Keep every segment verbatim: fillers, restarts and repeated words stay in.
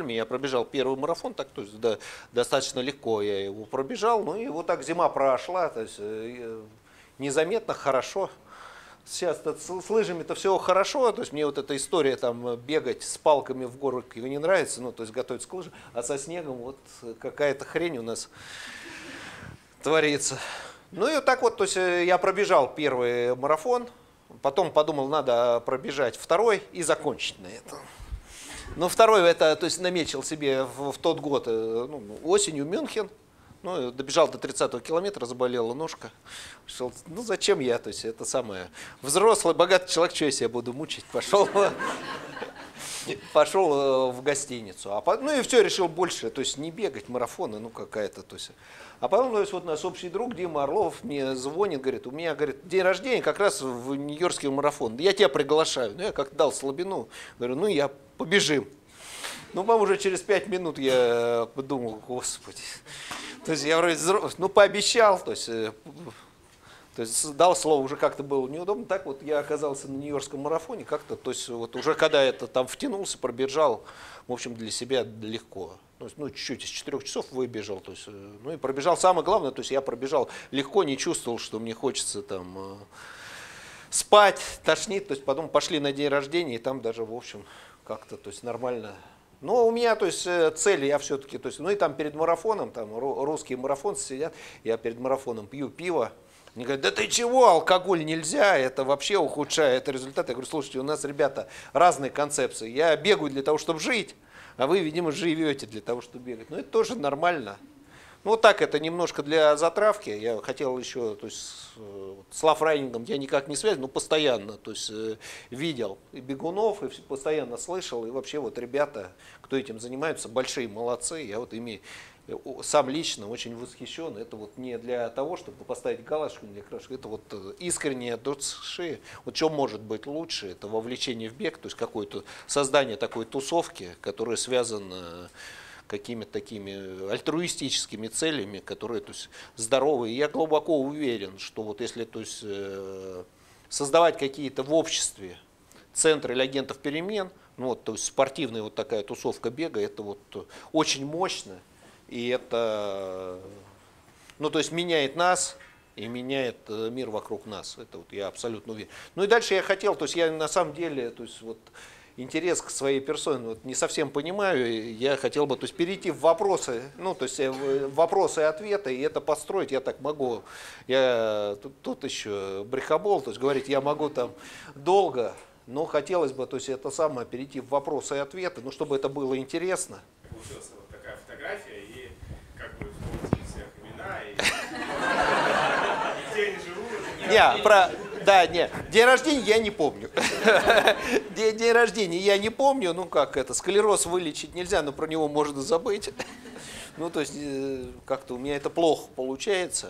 Стокгольме я пробежал первый марафон, так, то есть да, достаточно легко я его пробежал. Ну и вот так зима прошла, то есть э, незаметно, хорошо. Сейчас с лыжами-то все хорошо, то есть мне вот эта история там бегать с палками в гору не нравится, ну то есть готовиться к лыжам, а со снегом вот какая-то хрень у нас творится. Ну и вот так вот, то есть я пробежал первый марафон, потом подумал, надо пробежать второй и закончить на этом. Но второй это, то есть наметил себе в, в тот год, ну, осенью Мюнхен. Ну, добежал до тридцатого километра, заболела ножка. Шел, ну, зачем я? То есть, это самое. Взрослый, богатый человек, что я себя буду мучить? Пошел, пошел в гостиницу. А, ну, и все, решил больше, то есть, не бегать, марафоны, ну, какая-то, то есть. А потом, то есть, вот наш общий друг Дима Орлов мне звонит, говорит, у меня, говорит, день рождения как раз в Нью-Йоркский марафон. Я тебя приглашаю. Ну, я как дал слабину. Говорю, ну, я побежим. Ну, по-моему, уже через пять минут я подумал, господи. То есть я вроде взрослый, ну, пообещал, то есть, то есть дал слово, уже как-то было неудобно. Так вот я оказался на Нью-Йоркском марафоне, как-то, то есть вот уже когда это там втянулся, пробежал, в общем, для себя легко. То есть, ну, чуть-чуть из четырех часов выбежал, то есть, ну, и пробежал. Самое главное, то есть я пробежал легко, не чувствовал, что мне хочется там спать, тошнит. То есть потом пошли на день рождения, и там даже, в общем, как-то, то есть нормально. Но у меня, то есть, цели, я все-таки, то есть, ну и там перед марафоном, там русские марафонцы сидят, я перед марафоном пью пиво, они говорят, да ты чего, алкоголь нельзя, это вообще ухудшает результат. Я говорю, слушайте, у нас, ребята, разные концепции, я бегаю для того, чтобы жить, а вы, видимо, живете для того, чтобы бегать. Ну это тоже нормально. Ну вот так, это немножко для затравки. Я хотел еще, то есть с лафрайнингом я никак не связан, но постоянно, то есть видел и бегунов, и постоянно слышал, и вообще вот ребята, кто этим занимаются, большие молодцы. Я вот ими сам лично очень восхищен. Это вот не для того, чтобы поставить галочку, для крашки, это вот искреннее от души. Вот что может быть лучше, это вовлечение в бег, то есть какое-то создание такой тусовки, которая связана какими-то такими альтруистическими целями, которые, то есть, здоровые. И я глубоко уверен, что вот если, то есть, создавать какие-то в обществе центры или агентов перемен, ну вот, то есть спортивная вот такая тусовка бега, это вот очень мощно, и это, ну то есть меняет нас и меняет мир вокруг нас. Это вот я абсолютно уверен. Ну и дальше я хотел, то есть я на самом деле, то есть вот интерес к своей персоне вот, не совсем понимаю, я хотел бы, то есть, перейти в вопросы, ну, то есть, в вопросы и ответы, и это построить я так могу. Я тут, тут еще брехобол, то есть, говорить я могу там долго, но хотелось бы, то есть, это самое, перейти в вопросы и ответы, ну, чтобы это было интересно. Получилась вот такая фотография, и как бы вспомните всех имена, и где они живут. Не, про... Да, нет, день рождения я не помню. День, день рождения я не помню, ну как это, склероз вылечить нельзя, но про него можно забыть. Ну, то есть, как-то у меня это плохо получается.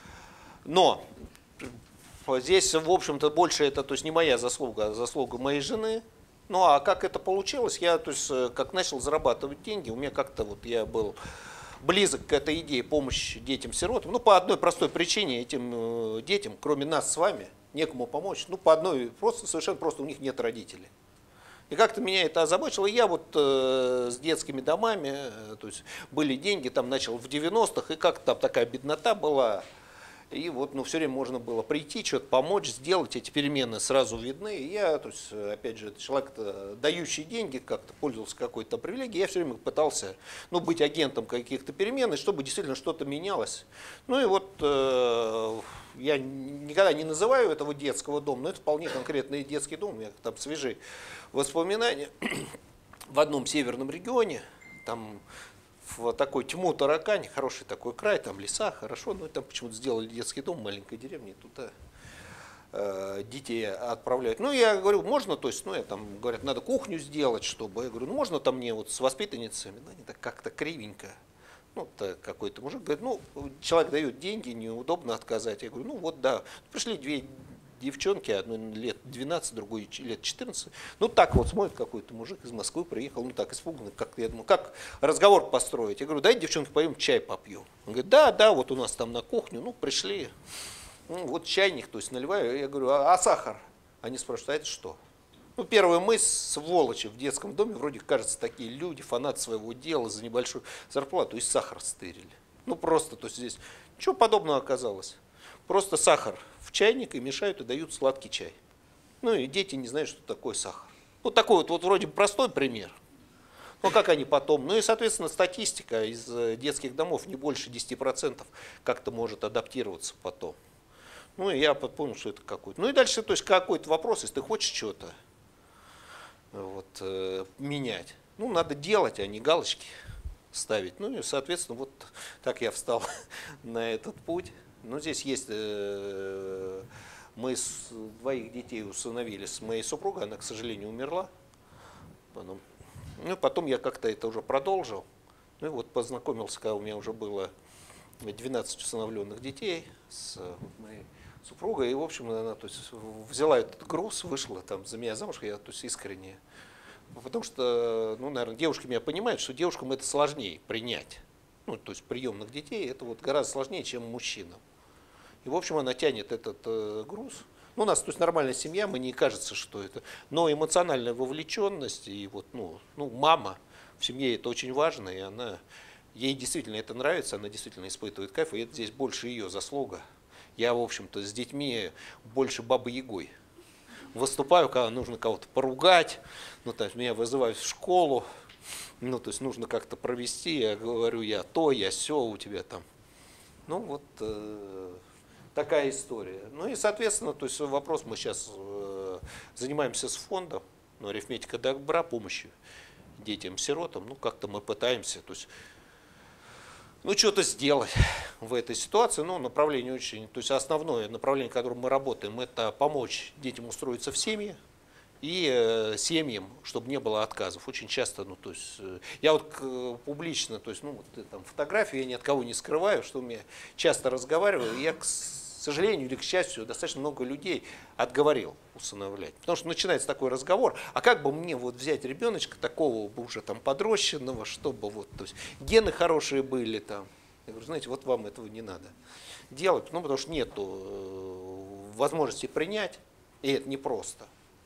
Но здесь, в общем-то, больше это, то есть, не моя заслуга, а заслуга моей жены. Ну, а как это получилось, я, то есть, как начал зарабатывать деньги, у меня как-то вот я был близок к этой идее помощи детям-сиротам. Ну, по одной простой причине, этим детям, кроме нас с вами, некому помочь. Ну, по одной, просто, совершенно просто у них нет родителей. И как-то меня это озабочило. Я вот э, с детскими домами, э, то есть были деньги, там начал в девяностых, и как-то там такая беднота была. И вот, ну, все время можно было прийти, что-то помочь, сделать, эти перемены сразу видны. И я, то есть, опять же, человек, дающий деньги, как-то пользовался какой-то привилегией, я все время пытался, ну, быть агентом каких-то перемен, и чтобы действительно что-то менялось. Ну и вот э, я никогда не называю этого детского дома, но это вполне конкретный детский дом, у меня там свежие воспоминания. В одном северном регионе, там в такой тьму таракань, хороший такой край, там леса, хорошо, но там почему-то сделали детский дом, маленькая деревня, туда э, детей отправляют. Ну, я говорю, можно, то есть, ну, я там, говорят, надо кухню сделать, чтобы, я говорю, ну, можно там мне вот с воспитанницами, ну, они так как-то кривенько. Ну, какой-то мужик говорит, ну, человек дает деньги, неудобно отказать. Я говорю, ну, вот, да, пришли две девчонки, одной лет двенадцать, другой лет четырнадцать. Ну так вот смотрит какой-то мужик из Москвы, приехал, ну так испуганный, как я думаю, как разговор построить. Я говорю, дайте, девчонки, пойдем чай попьем. Он говорит, да, да, вот у нас там на кухню, ну пришли, ну, вот чайник, то есть наливаю. Я говорю, а, а сахар? Они спрашивают, а это что? Ну, первое, мы, сволочи, в детском доме, вроде кажется, такие люди, фанаты своего дела, за небольшую зарплату и сахар стырили. Ну, просто, то есть здесь ничего подобного оказалось. Просто сахар в чайник и мешают, и дают сладкий чай. Ну, и дети не знают, что такое сахар. Вот такой вот, вот вроде простой пример. Ну, как они потом? Ну, и, соответственно, статистика из детских домов не больше десяти процентов как-то может адаптироваться потом. Ну, и я понял, что это какой-то. Ну, и дальше, то есть, какой-то вопрос, если ты хочешь что-то вот, э, менять, ну, надо делать, а не галочки ставить. Ну, и, соответственно, вот так я встал на этот путь. Ну, здесь есть... Э, мы с двоих детей усыновили с моей супругой, она, к сожалению, умерла. Потом, ну, потом я как-то это уже продолжил. Ну, и вот познакомился, когда у меня уже было двенадцать усыновленных детей с моей супругой. И, в общем, она то есть, взяла этот груз, вышла там за меня замуж, я то есть, искренне. Потому что, ну, наверное, девушки меня понимают, что девушкам это сложнее принять. Ну, то есть приемных детей это вот гораздо сложнее, чем мужчинам. И, в общем, она тянет этот э, груз. Ну, у нас, то есть, нормальная семья, мне не кажется, что это. Но эмоциональная вовлеченность и вот, ну, ну, мама в семье это очень важно, и она, ей действительно это нравится, она действительно испытывает кайф, и это здесь больше ее заслуга. Я, в общем-то, с детьми больше бабой-ягой выступаю, когда нужно кого-то поругать, ну, то есть, меня вызывают в школу, ну, то есть, нужно как-то провести, я говорю, я то, я сё, у тебя там. Ну, вот... Э, такая история. Ну и, соответственно, то есть вопрос, мы сейчас э, занимаемся с фондом, ну, арифметика добра, помощи детям-сиротам, ну как-то мы пытаемся, то есть, ну что-то сделать в этой ситуации, ну направление очень, то есть основное направление, которым мы работаем, это помочь детям устроиться в семьи и э, семьям, чтобы не было отказов. Очень часто, ну то есть, э, я вот э, публично, то есть, ну вот там фотографии, я ни от кого не скрываю, что у меня часто разговариваю, я к К сожалению или к счастью, достаточно много людей отговорил усыновлять. Потому что начинается такой разговор, а как бы мне вот взять ребеночка такого бы уже там подрощенного, чтобы вот, то есть гены хорошие были там. Я говорю, знаете, вот вам этого не надо делать, ну потому что нету э, возможности принять, и это непросто,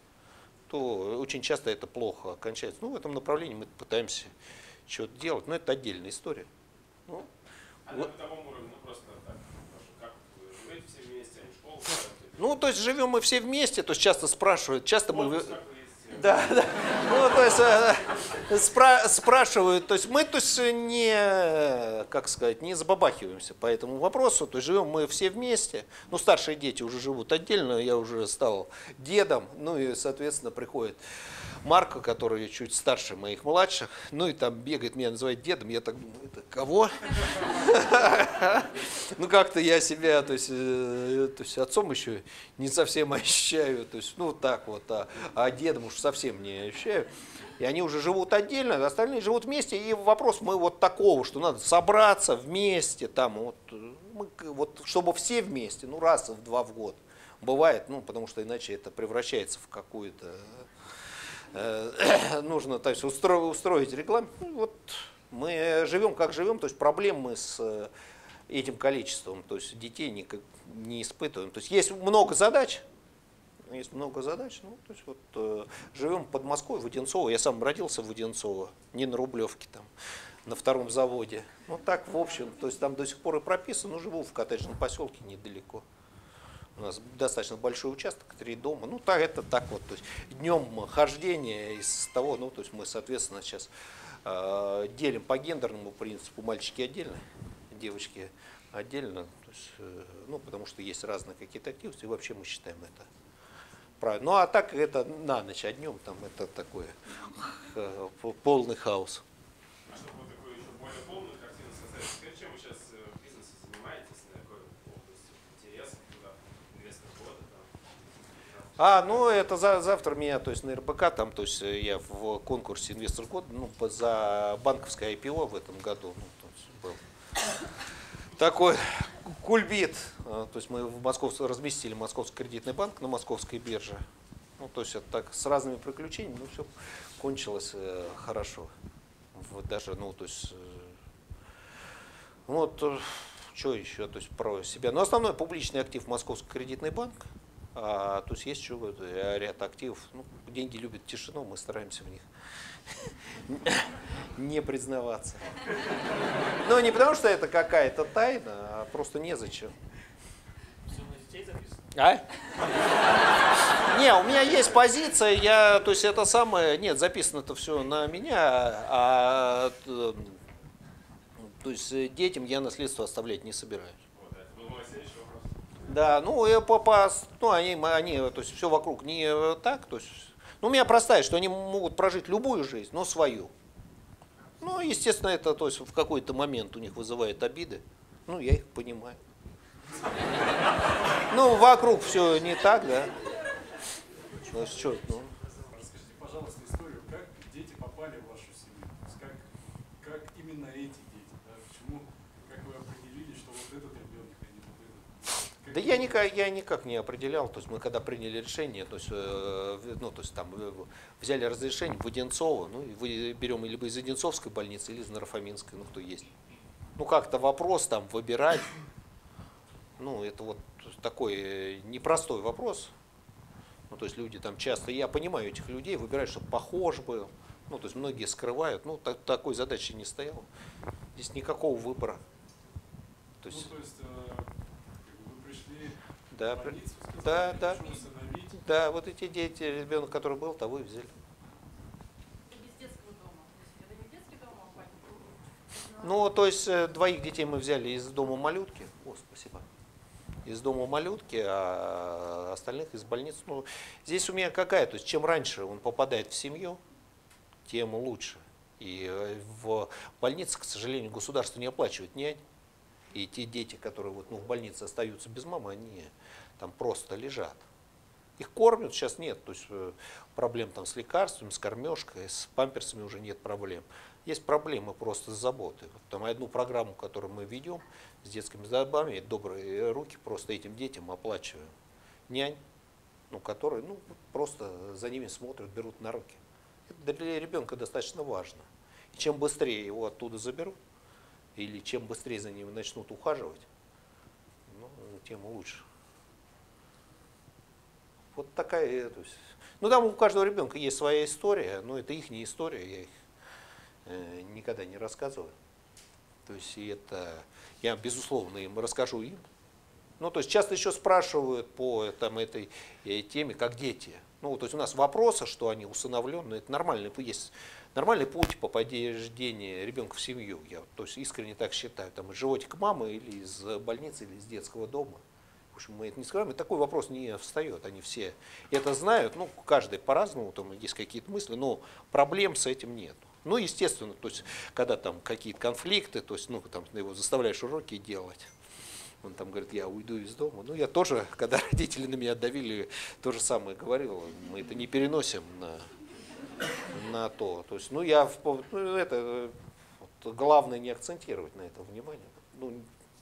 то очень часто это плохо кончается. Ну в этом направлении мы пытаемся что-то делать, но это отдельная история. Ну, а вот. На бытовом уровне, ну просто так, как вы живете все вместе, они в школу ходят? Ну, то есть живем мы все вместе, то есть часто спрашивают, часто мы... Ну, да, да. Ну, то есть э, спра спрашивают, то есть мы, то есть не, как сказать, не забабахиваемся по этому вопросу, то есть живем мы все вместе. Ну, старшие дети уже живут отдельно, я уже стал дедом, ну и, соответственно, приходит Марко, который чуть старше моих младших, ну и там бегает, меня называет дедом, я так думаю, это кого? Ну как-то я себя, то есть, то есть отцом еще не совсем ощущаю, то есть, ну так вот, а, а дедом уж совсем не ощущаю. И они уже живут отдельно, остальные живут вместе, и вопрос мы вот такого, что надо собраться вместе, там, вот, мы, вот, чтобы все вместе, ну раз в два в год. Бывает, ну потому что иначе это превращается в какую-то... нужно то есть, устро, устроить рекламу. Ну, вот мы живем как живем, то есть проблем мы с этим количеством, то есть детей не, не испытываем. То есть есть много задач, есть много задач, ну, то есть вот э, живем под Москвой, в Одинцово, я сам родился в Одинцово, не на Рублевке там, на втором заводе. Ну так, в общем, то есть там до сих пор и прописано, но живу в коттеджном поселке недалеко. У нас достаточно большой участок, три дома. Ну, так это так вот. То есть днем хождение из того, ну, то есть мы, соответственно, сейчас э, делим по гендерному принципу, мальчики отдельно, девочки отдельно. То есть, э, ну, потому что есть разные какие-то активности, и вообще мы считаем это правильно. Ну, а так это на ночь, а днем там это такой э, полный хаос. А чтобы вот такую еще более полную картину создать, скажите, чем вы сейчас в бизнесе занимаетесь, на какой области интереса, куда инвестор года? А, ну это за, завтра меня, то есть на эр бэ ка, там, то есть я в конкурсе инвестор года, ну, за банковское ай пи о в этом году, ну, то есть был такой кульбит, то есть мы в Московск, разместили Московский кредитный банк на московской бирже, ну, то есть это так с разными приключениями, ну, все кончилось э, хорошо, вот даже, ну, то есть, э, вот, что еще, то есть про себя, ну, основной публичный актив Московский кредитный банк. А, то есть есть еще ряд активов. Ну, деньги любят тишину, мы стараемся в них не признаваться. Но не потому, что это какая-то тайна, а просто незачем. Все на детей записано? А? Не, у меня есть позиция, я, то есть это самое, нет, записано это все на меня, а, то есть детям я наследство оставлять не собираюсь. Вот, это был мой следующий вопрос. Да, ну, я по, ну они, они, то есть все вокруг не так, то есть, ну, у меня простая, что они могут прожить любую жизнь, но свою. Ну, естественно, это, то есть в какой-то момент у них вызывает обиды, ну, я их понимаю. Ну, вокруг все не так, да. Ну, что, ну. Расскажите, пожалуйста, историю, как дети попали в вашу семью? То есть как, как именно эти дети, да? Почему, как вы определили, что вот этот ребенок, а не вот этот? Как Да я никак, я никак не определял, то есть мы когда приняли решение, то есть, э, ну, то есть там э, взяли разрешение в Одинцово, ну, и вы берем либо из Одинцовской больницы, или из Нарафаминской, ну, кто есть. Ну, как-то вопрос там выбирать, ну, это вот такой непростой вопрос. Ну, то есть люди там часто, я понимаю этих людей, выбирают, чтобы похож был. Ну, то есть многие скрывают. Ну, так, такой задачи не стояло. Здесь никакого выбора. То есть, Ну, то есть э, как бы вы пришли да, в больницу, сказали, да, да, хочу усыновить. да, вот эти дети, ребенок, который был, того и взяли. И без детского дома. То есть это не детский дом, а папа. Ну, то есть э, двоих детей мы взяли из дома малютки. О, спасибо. Из дома малютки, а остальных из больницы. Ну, здесь у меня какая, то есть чем раньше он попадает в семью, тем лучше. И в больнице, к сожалению, государство не оплачивает нянь. И те дети, которые вот, ну, в больнице остаются без мамы, они там просто лежат. Их кормят, сейчас нет, то есть проблем там с лекарствами, с кормежкой, с памперсами уже нет проблем. Есть проблемы просто с заботой. Вот там одну программу, которую мы ведем с детскими забавами, добрые руки, просто этим детям оплачиваем нянь, ну, которые ну, просто за ними смотрят, берут на руки. Это для ребенка достаточно важно. И чем быстрее его оттуда заберут, или чем быстрее за ним начнут ухаживать, ну, тем лучше. Вот такая, то есть, ну там у каждого ребенка есть своя история, но это их не история, я их э, никогда не рассказываю. То есть и это, я безусловно им расскажу им. Ну то есть часто еще спрашивают по там, этой э, теме, как дети. Ну то есть у нас вопросы, что они усыновленные, это нормальный, есть нормальный путь попадения ребенка в семью. Я то есть искренне так считаю, там из животика мамы или из больницы, или из детского дома. В общем, мы это не скрываем, и такой вопрос не встает. Они все это знают, ну, каждый по-разному, там есть какие-то мысли, но проблем с этим нет. Ну, естественно, то есть, когда там какие-то конфликты, то есть, ну, там, ты его заставляешь уроки делать, он там говорит, я уйду из дома. Ну, я тоже, когда родители на меня давили, то же самое говорил, мы это не переносим на, на то. То есть, ну, я, ну, это, вот, главное не акцентировать на это внимание. Ну,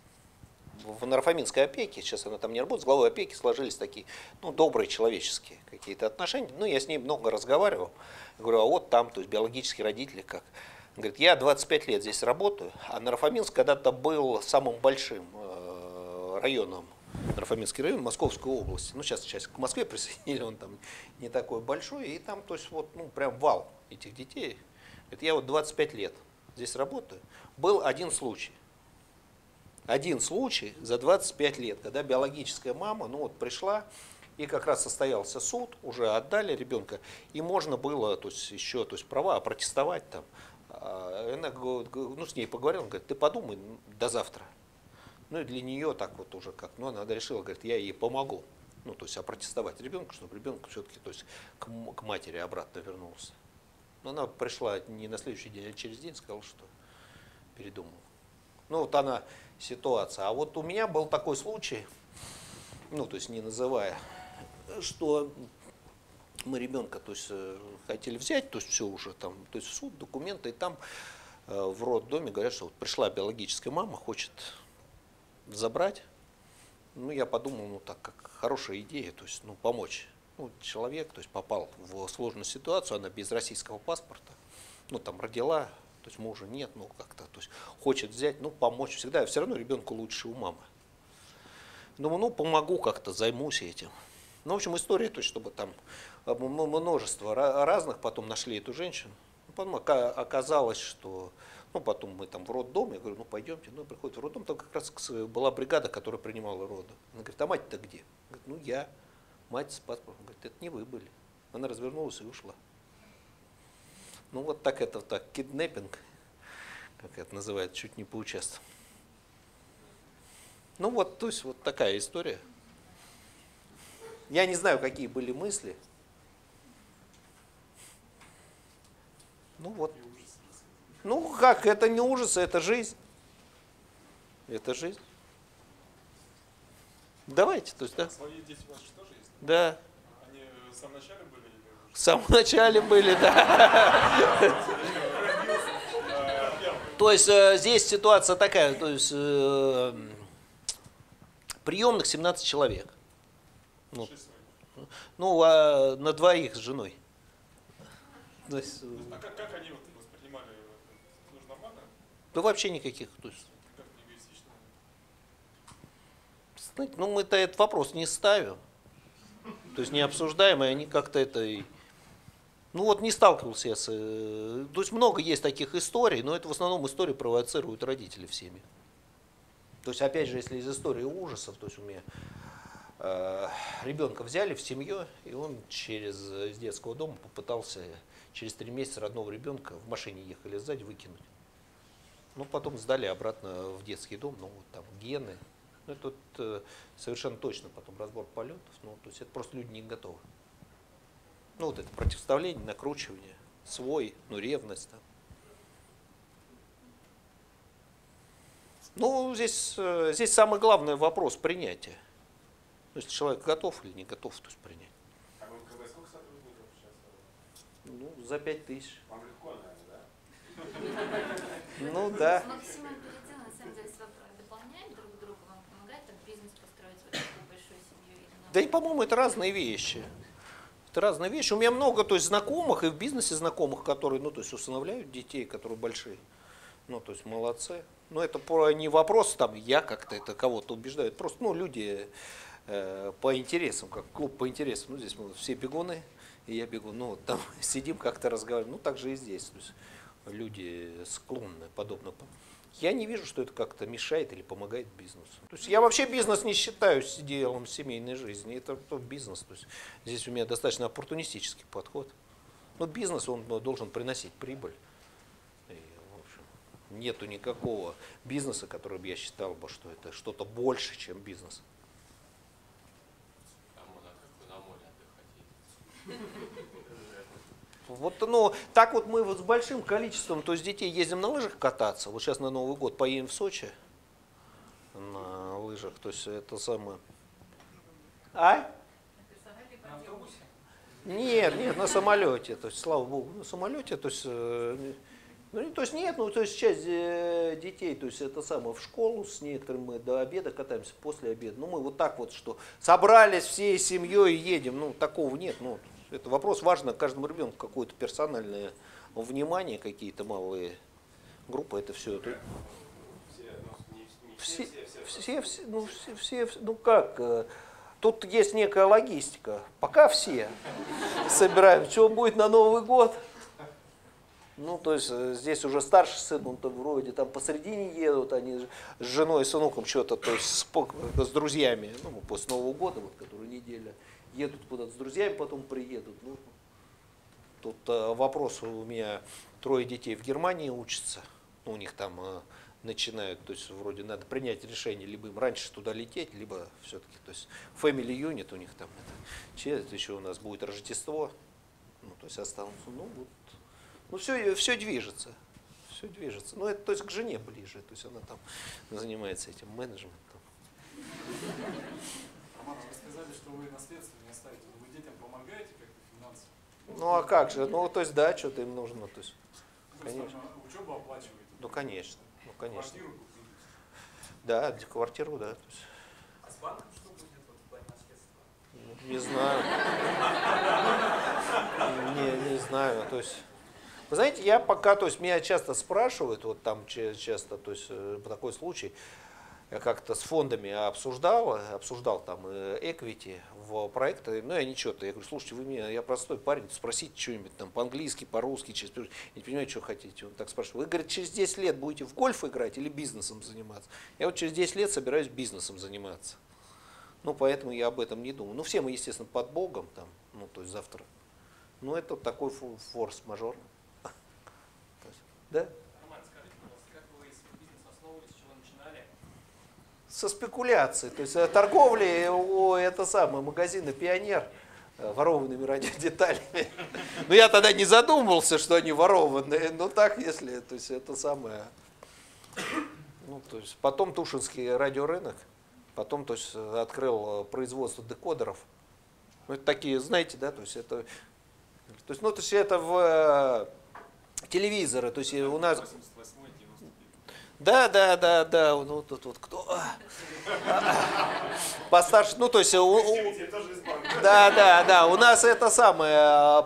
в Нарафаминской опеке, сейчас она там не работает, с главой опеки сложились такие, ну, добрые человеческие какие-то отношения. Ну, я с ней много разговаривал. Я говорю, а вот там, то есть биологические родители как? Он говорит, я двадцать пять лет здесь работаю, а Нарафаминск когда-то был самым большим э, районом, Нарафаминский район Московской области. Ну, сейчас сейчас к Москве присоединили, он там не такой большой, и там, то есть, вот, ну, прям вал этих детей. Говорит, я вот двадцать пять лет здесь работаю. Был один случай. Один случай за двадцать пять лет, когда биологическая мама, ну вот пришла, и как раз состоялся суд, уже отдали ребенка, и можно было, то есть еще, то есть права протестовать там. Она, ну с ней поговорила, говорит, ты подумай до завтра. Ну и для нее так вот уже как, ну она решила, говорит, я ей помогу, ну то есть опротестовать ребенка, чтобы ребенок все-таки, то есть к, к матери обратно вернулся. Но она пришла не на следующий день, а через день, сказала, что передумала. Ну вот она ситуация. А вот у меня был такой случай, ну то есть не называя, что мы ребенка, то есть хотели взять, то есть все уже там, то есть в суд, документы, и там э, в роддоме говорят, что вот пришла биологическая мама, хочет забрать. Ну я подумал, ну так как хорошая идея, то есть ну помочь. Ну человек, то есть попал в сложную ситуацию, она без российского паспорта, ну там родила. То есть мужа нет, ну как-то, то есть хочет взять, ну помочь всегда, все равно ребенку лучше у мамы. Думаю, ну помогу как-то, займусь этим. Ну, в общем, история, то есть, чтобы там э, м- множество ра- разных, потом нашли эту женщину. Потом ока- оказалось, что, ну, потом мы там в роддом, я говорю, ну, пойдемте, ну, приходит в роддом, там как раз кс- была бригада, которая принимала роды. Она говорит, а мать-то где? Говорит, ну, я, мать с паспортом. Говорит, это не вы были. Она развернулась и ушла. Ну, вот так это, так, киднеппинг, как это называют, чуть не поучаствовал. Ну, вот, то есть, вот такая история. Я не знаю, какие были мысли. Ну, вот. Ну, как, это не ужас, это жизнь. Это жизнь. Давайте, то есть, да. Свои дети у вас же тоже есть? Да. Они в самом начале были или уже? В самом начале были, да. То есть э, здесь ситуация такая, то есть э, приемных семнадцать человек. Ну, Шесть своих. ну а на двоих с женой. То есть, э, А как, как они вот воспринимали? Ну, нормально? да вообще никаких. То есть, Как эгоистично? знаете, ну мы-то этот вопрос не ставим. То есть не обсуждаем, и они как-то это... и- Ну вот не сталкивался я с... э, То есть много есть таких историй, но это в основном истории провоцируют родители в семье. То есть опять же, если из истории ужасов, то есть у меня э, ребенка взяли в семью, и он через из детского дома попытался через три месяца родного ребенка в машине ехали сзади выкинуть. Ну потом сдали обратно в детский дом, ну вот там гены. Ну это вот, э, совершенно точно потом разбор полетов, ну то есть это просто люди не готовы. Ну вот это противоставление, накручивание, свой, ну ревность там. Ну здесь, э, здесь самый главный вопрос принятия. То есть человек готов или не готов, то есть принять. А вы когда сколько сотрудников сейчас? Ну за пять тысяч. Вам легко, наверное, да? Ну да. Максимум передел, на самом деле, дополняет друг друга, вам помогает так бизнес построить вот такую большую семью? Или Да и, по-моему, это разные вещи. Это разные вещи. У меня много, то есть, знакомых и в бизнесе знакомых, которые, ну, то есть, усыновляют детей, которые большие. Ну, то есть, молодцы. Но это про, не вопрос, там, я как-то это кого-то убеждаю. Это просто, ну, люди э, по интересам, как клуб по интересам. Ну, здесь мы все бегуны, и я бегу. Ну, вот там сидим, как-то разговариваем. Ну, так же и здесь. То есть, люди склонны подобно. Я не вижу, что это как-то мешает или помогает бизнесу. То есть я вообще бизнес не считаю делом семейной жизни. Это бизнес. То есть здесь у меня достаточно оппортунистический подход. Но бизнес, он должен приносить прибыль. И, в общем, нету никакого бизнеса, который бы я считал бы, что это что-то больше, чем бизнес. Вот, ну, так вот мы вот с большим количеством, то есть детей ездим на лыжах кататься. Вот сейчас на Новый год поедем в Сочи на лыжах, то есть это самое. А? На автобусе? Нет, нет, на самолете, то есть, слава богу, на самолете, то есть, э, ну, то есть нет, ну, то есть часть э, детей, то есть это самое, в школу с некоторыми мы до обеда катаемся, после обеда. Ну, мы вот так вот, что собрались всей семьей и едем, ну, такого нет, ну, это вопрос важно каждому ребенку, какое-то персональное внимание, какие-то малые группы, это все. Это... Все, ну, не, не Все, все, все, все, все, все, ну, все, все, ну как, э, тут есть некая логистика. Пока все собираем, что будет на Новый год. Ну, то есть э, здесь уже старший сын, он-то вроде там посередине едут, они с женой и с внуком что-то, то есть с, по- с друзьями, ну, после Нового года, вот, которая неделя, едут куда-то с друзьями, потом приедут. Ну, тут э, вопрос, у меня трое детей в Германии учатся, ну, у них там э, начинают, то есть вроде надо принять решение, либо им раньше туда лететь, либо все-таки, то есть family unit у них там, это, через, еще у нас будет Рождество, ну, то есть останутся, ну, вот, ну, все, все движется, все движется, ну, это, то есть к жене ближе, то есть она там занимается этим менеджментом. Роман, вы сказали, что вы наследство не оставите, но вы детям помогаете как-то финансово? Ну, а как же, ну, то есть, да, что-то им нужно, то есть, То есть, конечно. там, учебу оплачиваете? Ну, конечно, ну, конечно. Квартиру купили? Да, квартиру, да. То есть, А с банком что будет вот в плане наследства? ну, не знаю. Не, не знаю. То есть, вы знаете, я пока, то есть меня часто спрашивают, вот там че- часто, то есть э, такой случай, я как-то с фондами обсуждал, обсуждал там equity в проекты, ну я ничего-то, я говорю, слушайте, вы меня, я простой парень, спросите что-нибудь там по-английски, по-русски, через, я не понимаю, что хотите. Он так спрашивает, вы, говорит, через десять лет будете в гольф играть или бизнесом заниматься? Я вот через десять лет собираюсь бизнесом заниматься. Ну, поэтому я об этом не думаю. Ну, все мы, естественно, под Богом там, ну, то есть завтра. Ну, это такой форс-мажор. Да? Роман, скажите, пожалуйста, как вы свой бизнес основывали, с чего начинали? Со спекуляцией. То есть э, торговли у это самое, магазина «Пионер» э, ворованными радиодеталями. Но я тогда не задумывался, что они ворованные. Ну так, если, то есть это самое. Ну, то есть потом Тушинский радиорынок, потом то есть, открыл производство декодеров. Ну, это такие, знаете, да, то есть это, то есть, ну, то есть это в э, телевизоры, то есть у нас. восемьдесят восьмой девяносто первый. Да, да, да, да, ну тут вот кто постарше, ну то есть, у, у, да, да, да, у нас это самая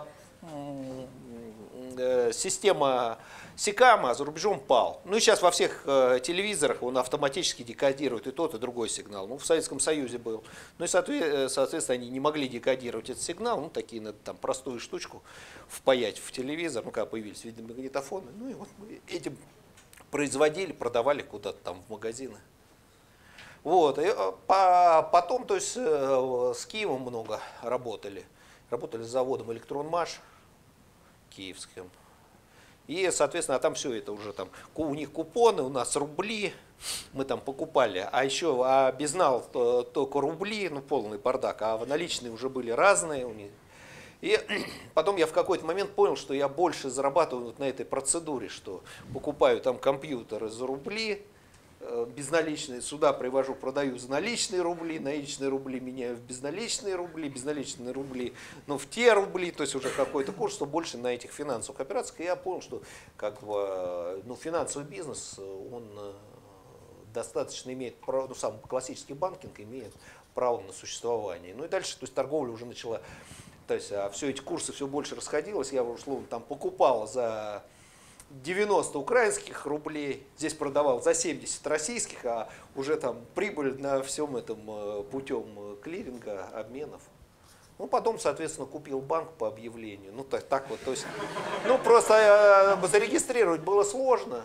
э, система Сикама за рубежом пал. Ну и сейчас во всех э, телевизорах он автоматически декодирует и тот, и другой сигнал. Ну в Советском Союзе был. Ну и соответственно они не могли декодировать этот сигнал, ну такие надо там простую штучку впаять в телевизор, ну когда появились видеомагнитофоны, ну и вот мы этим производили, продавали куда-то там в магазины. Вот. И по, потом, то есть, э, с Киевом много работали. Работали с заводом «Электронмаш» киевским. И, соответственно, а там все это уже там, у них купоны, у нас рубли, мы там покупали. А еще а безнал только рубли, ну полный бардак, а наличные уже были разные у них. И потом я в какой-то момент понял, что я больше зарабатываю вот на этой процедуре, что покупаю там компьютеры за рубли, безналичные, сюда привожу, продаю за наличные рубли, наличные рубли меняю в безналичные рубли, безналичные рубли, ну в те рубли, то есть уже какой-то курс, что больше на этих финансовых операциях. И я понял, что как бы, ну, финансовый бизнес, он достаточно имеет право, ну сам классический банкинг имеет право на существование. Ну и дальше, то есть торговля уже начала. То есть, а все эти курсы все больше расходилось, я условно там покупал за девяносто украинских рублей, здесь продавал за семьдесят российских, а уже там прибыль на всем этом путем клиринга, обменов. Ну, потом, соответственно, купил банк по объявлению. Ну, так, так вот, то есть, ну, просто э, зарегистрировать было сложно,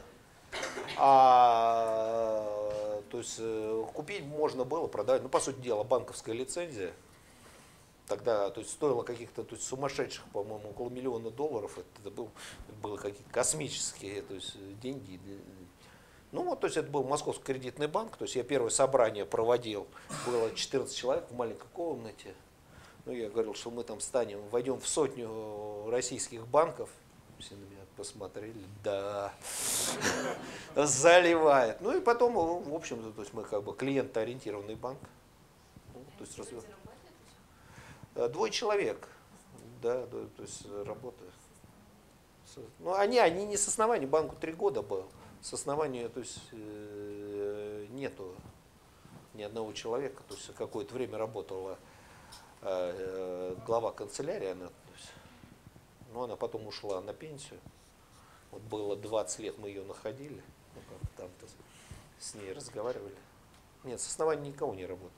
а, то есть, э, купить можно было, продать, ну, по сути дела, банковская лицензия. Тогда, то есть, стоило каких-то, то есть, сумасшедших, по-моему, около миллиона долларов. Это, был, это было какие-то космические, то есть, деньги. Ну вот, то есть, это был Московский кредитный банк. То есть, я первое собрание проводил, было четырнадцать человек в маленькой комнате. Ну, я говорил, что мы там станем, войдем в сотню российских банков. Все на меня посмотрели, да, заливает. Ну и потом, в общем, то есть, мы как бы клиентоориентированный банк. Ну, то есть, развиваем. Двое человек, да, то есть работают. Ну, они, они не с основания, банку три года был, с основания, то есть э, нету ни одного человека, то есть какое-то время работала э, глава канцелярии, она, то есть, ну, она потом ушла на пенсию, вот было двадцать лет мы ее находили, ну, как там-то с ней разговаривали. Нет, с основания никого не работает.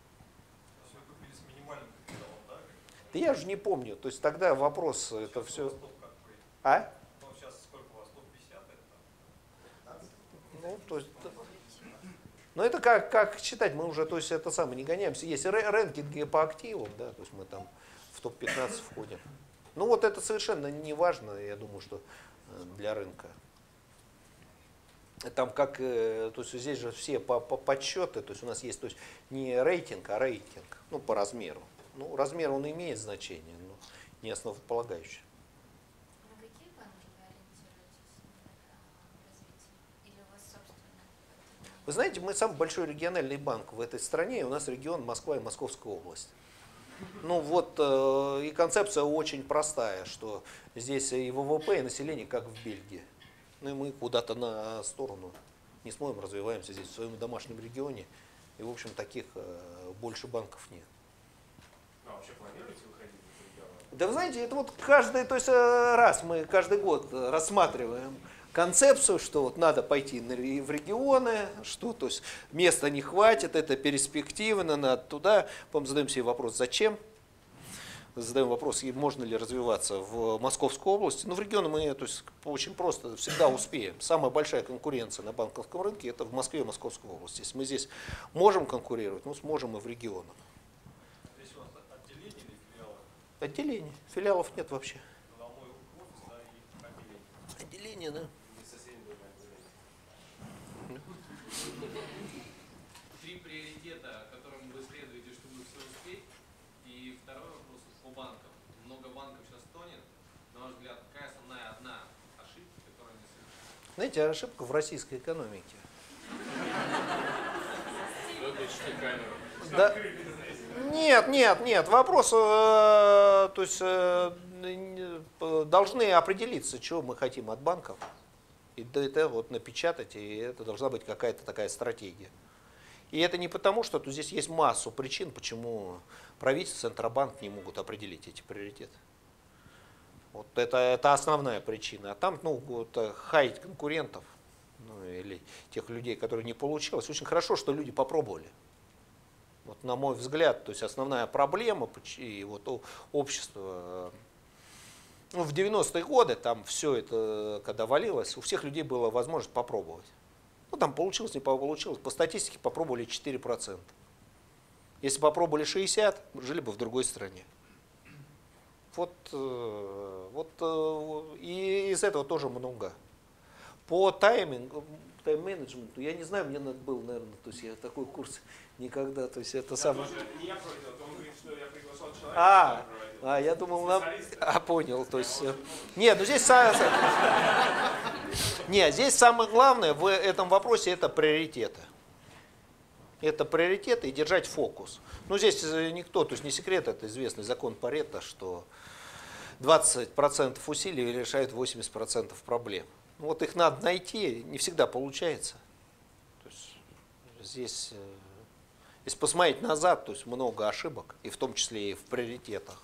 Да я же не помню, то есть тогда вопрос, сейчас это все. А? Ну, сейчас сколько у вас? сто пятьдесят? Ну, то есть, ну это как, как читать, мы уже, то есть это самое, не гоняемся. Есть рэнкинги по активам, да, то есть мы там в топ пятнадцать входим. Ну вот это совершенно не важно, я думаю, что для рынка. Там как, то есть здесь же все по, по подсчеты, то есть у нас есть, то есть не рейтинг, а рейтинг, ну по размеру. Ну, размер он имеет значение, но не основополагающий. На какие банки вы ориентируетесь в развитии? Или у вас собственно? Вы знаете, мы самый большой региональный банк в этой стране, и у нас регион Москва и Московская область. Ну вот, э, и концепция очень простая, что здесь и ВВП, и население, как в Бельгии. Ну и мы куда-то на сторону не смотрим, развиваемся здесь в своем домашнем регионе, и, в общем, таких э, больше банков нет. А вообще планируете выходить из региона? Да вы знаете, это вот каждый, то есть раз мы каждый год рассматриваем концепцию, что вот надо пойти в регионы, что то есть места не хватит, это перспективно, надо туда. Потом задаем себе вопрос, зачем? Задаем вопрос, можно ли развиваться в Московской области. Ну, в регионы мы то есть, очень просто всегда успеем. Самая большая конкуренция на банковском рынке это в Москве и Московской области. Если мы здесь можем конкурировать, ну, сможем и в регионах. Здесь у вас отделение или филиалы? Отделение. Филиалов нет вообще. Головной офис, да, и отделение. Отделение, да. Не соседи были отделения. Три приоритета, которым вы следуете, чтобы все успеть. И второй вопрос по банкам. Много банков сейчас тонет. На ваш взгляд, какая основная одна ошибка, которую они совершили? Знаете, ошибка в российской экономике. Выключите камеру. Да. Нет, нет, нет. Вопрос, э, то есть э, должны определиться, чего мы хотим от банков. И это вот напечатать, и это должна быть какая-то такая стратегия. И это не потому, что тут здесь есть массу причин, почему правительство, Центробанк не могут определить эти приоритеты. Вот это, это основная причина. А там, ну, вот, хаять конкурентов, ну, или тех людей, которые не получилось. Очень хорошо, что люди попробовали. Вот, на мой взгляд, то есть основная проблема и вот общество, ну, в девяностые годы там все это, когда валилось, у всех людей была возможность попробовать. Ну, там получилось, не получилось. По статистике попробовали четыре процента. Если попробовали шестьдесят процентов, жили бы в другой стране. Вот, вот и из этого тоже много. По таймингу, тайм-менеджменту, я не знаю, мне надо было, наверное, то есть я такой курс никогда, то есть это самое. Не я проводил, то он говорит, что я приглашал человека, А, который проводил. а я думал, нам... Специалиста. а понял, то есть, нет, ну здесь, нет, здесь самое главное в этом вопросе это приоритеты. Это приоритеты и держать фокус. Ну здесь никто, то есть не секрет, это известный закон Паретта, что двадцать процентов усилий решают восемьдесят процентов проблем. Ну, вот их надо найти, не всегда получается. То есть здесь, если посмотреть назад, то есть много ошибок, и в том числе и в приоритетах.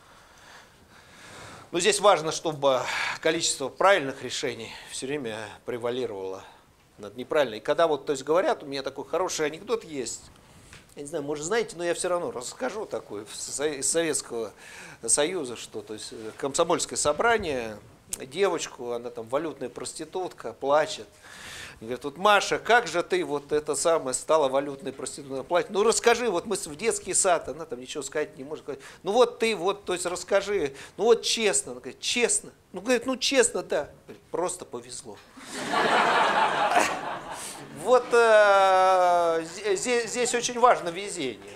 Но здесь важно, чтобы количество правильных решений все время превалировало над неправильным. И когда вот, то есть говорят, у меня такой хороший анекдот есть, я не знаю, может знаете, но я все равно расскажу такой, из Советского Союза, что то есть комсомольское собрание, девочку, она там валютная проститутка, плачет. Говорит, вот Маша, как же ты вот это самое стала валютной проституткой, платить? Ну расскажи, вот мы в детский сад, она там ничего сказать не может. Говорит, ну вот ты вот, то есть расскажи, ну вот честно. Она говорит, честно? Ну говорит, ну честно, да. Говорит, просто повезло. Вот э, здесь, здесь очень важно везение.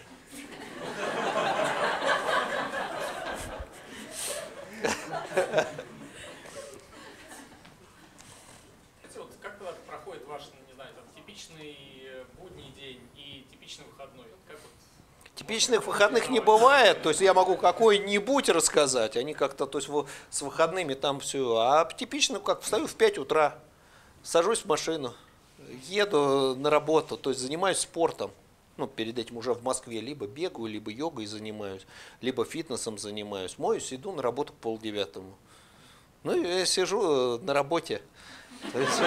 Вот как проходит ваш, не знаю, там, типичный будний день и типичный выходной? Как вот... Типичных выходных не бывает, то есть я могу какой-нибудь рассказать, они как-то, то есть с выходными там все, а типично как встаю в пять утра, сажусь в машину, еду на работу, то есть занимаюсь спортом. Ну, перед этим уже в Москве либо бегаю, либо йогой занимаюсь, либо фитнесом занимаюсь. Моюсь, иду на работу к полдевятому. Ну, и я сижу на работе. То есть,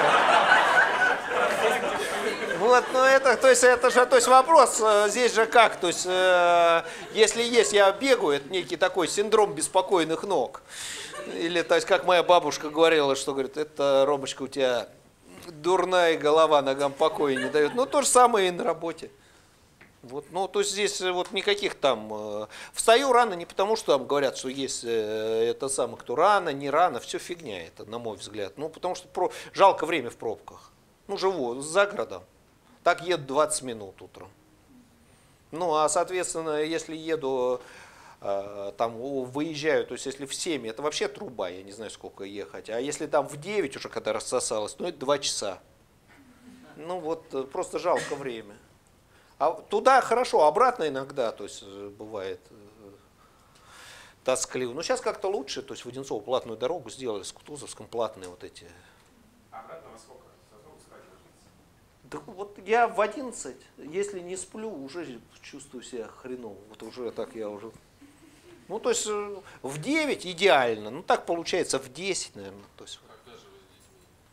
э, вот, ну это, то есть, это же, то есть вопрос, э, здесь же как, то есть, э, если есть, я бегаю, это некий такой синдром беспокойных ног. Или, то есть, как моя бабушка говорила, что, говорит, это, Ромочка, у тебя дурная голова, ногам покоя не дает. Ну, то же самое и на работе. Вот, ну, то есть здесь вот никаких там... Э, встаю рано не потому, что там говорят, что есть э, это самое, кто рано, не рано, все фигня это, на мой взгляд. Ну, потому что про, жалко время в пробках. Ну, живу за городом. Так еду двадцать минут утром. Ну, а, соответственно, если еду, э, там, выезжаю, то есть если в семь, это вообще труба, я не знаю, сколько ехать. А если там в девять уже, когда рассосалось, ну, это два часа. Ну, вот, просто жалко время. А туда хорошо, обратно иногда, то есть бывает э, тоскливо. Но сейчас как-то лучше, то есть в Одинцово платную дорогу сделали, с Кутузовском платные вот эти. А обратно во сколько? Со сколько спать ложиться? Да вот я в одиннадцать, если не сплю, уже чувствую себя хреново. Вот уже так я уже... Ну, то есть в девять идеально, ну так получается в десять, наверное. То есть.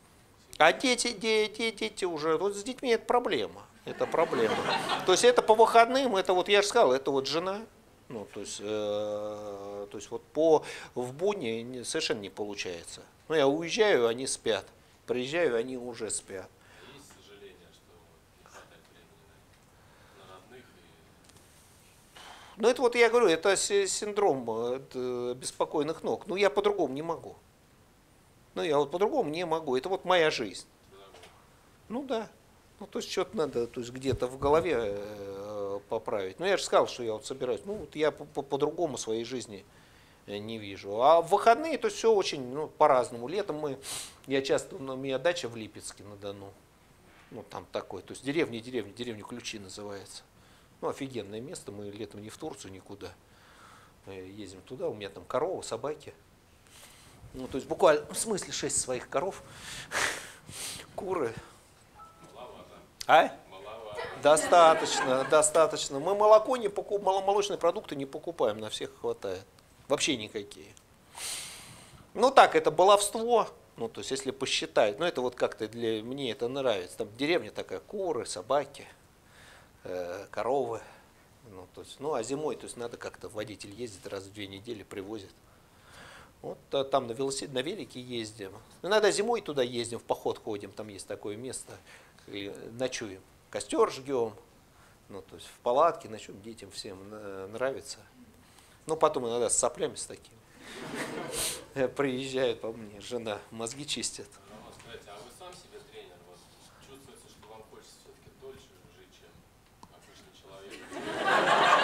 А дети, дети, дети уже, вот с детьми это проблема. Это проблема. То есть это по выходным, это вот, я же сказал, это вот жена. Ну, то есть, э, то есть вот по, в будни не- совершенно не получается. Ну, я уезжаю, они спят. Приезжаю, они уже спят. Есть сожаление, что не хватает времени на, на родных и Ну, это вот я говорю, это си- синдром э, д- беспокойных ног. Ну, я по-другому не могу. Ну, я вот по-другому не могу. Это вот моя жизнь. Ну, да. Ну, то есть что-то надо, то есть где-то в голове э, поправить. Ну, я же сказал, что я вот собираюсь. Ну, вот я по- по- по-другому своей жизни э, не вижу. А в выходные то все очень, ну, по-разному. Летом мы, я часто, ну, у меня дача в Липецке на Дону. Ну, там такой, то есть деревня, деревня, деревня Ключи называется. Ну, офигенное место, мы летом не в Турцию никуда. Э, Ездим туда, у меня там коровы, собаки. Ну, то есть буквально, в смысле, шесть своих коров, куры. маловато. А? Маловато. Достаточно, достаточно. Мы молоко не покупаем, молочные продукты не покупаем, на всех хватает. Вообще никакие. Ну так, это баловство, ну то есть если посчитать, ну это вот как-то для мне это нравится. Там деревня такая, куры, собаки, э, коровы. Ну, то есть, ну а зимой, то есть надо как-то, водитель ездит раз в две недели, привозит. Вот а, там на, велосипед, на велике ездим. Иногда зимой туда ездим, в поход ходим, там есть такое место, и ночуем. Костер жгем, ну, то есть в палатке ночуем, детям всем э, нравится. Ну, потом иногда с соплями с такими. Приезжает по мне, жена, мозги чистит. Роман, скажите, а вы сам себе тренер? Вот чувствуется, что вам хочется все-таки дольше жить, чем обычный человек?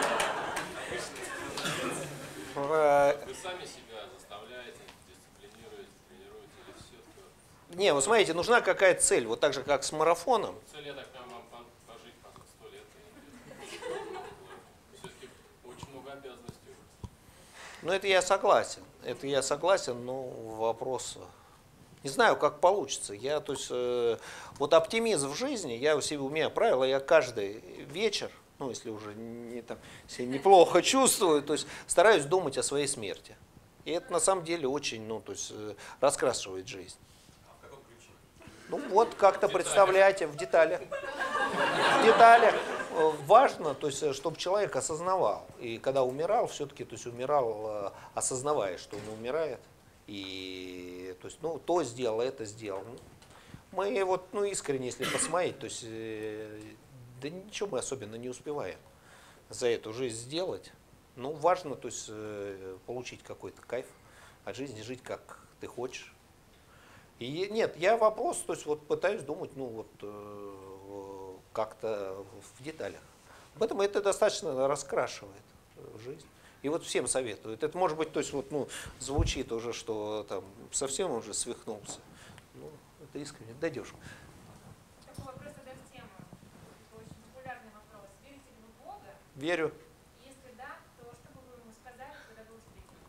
Вы сами себя заставляете, дисциплинируете, тренируете или все-таки? Не, вот смотрите, нужна какая-то цель, вот так же, как с марафоном. Цель, я так понимаю, вам пон- пожить по сто лет. Все-таки очень много обязанностей. Ну, это я согласен, это я согласен, но вопрос, не знаю, как получится. Я, то есть, э, вот оптимизм в жизни, я у себя, у меня правило, я каждый вечер, ну, если уже не, там, себя неплохо чувствую, то есть стараюсь думать о своей смерти. И это на самом деле очень, ну, то есть, э, раскрашивает жизнь. Ну вот, как-то представляете в деталях. В деталях э, важно, то есть, чтобы человек осознавал. И когда умирал, все-таки, то есть, умирал, э, осознавая, что он умирает. И, то есть, ну, то сделал, это сделал. Ну, мы вот, ну, искренне, если посмотреть, то есть, э, да ничего мы особенно не успеваем за эту жизнь сделать. Ну, важно, то есть, э, получить какой-то кайф от жизни, жить как ты хочешь. И нет, я вопрос, то есть вот пытаюсь думать, ну вот э, как-то в деталях. Поэтому это достаточно раскрашивает жизнь. И вот всем советую. Это может быть, то есть вот, ну, звучит уже, что там совсем уже свихнулся. Ну, это искренне. Дойдешь. Такой вопрос тогда в тему. Это очень популярный вопрос. Верите ли вы в Бога? Верю. Если да, то что бы вы ему сказали, когда бы встретили?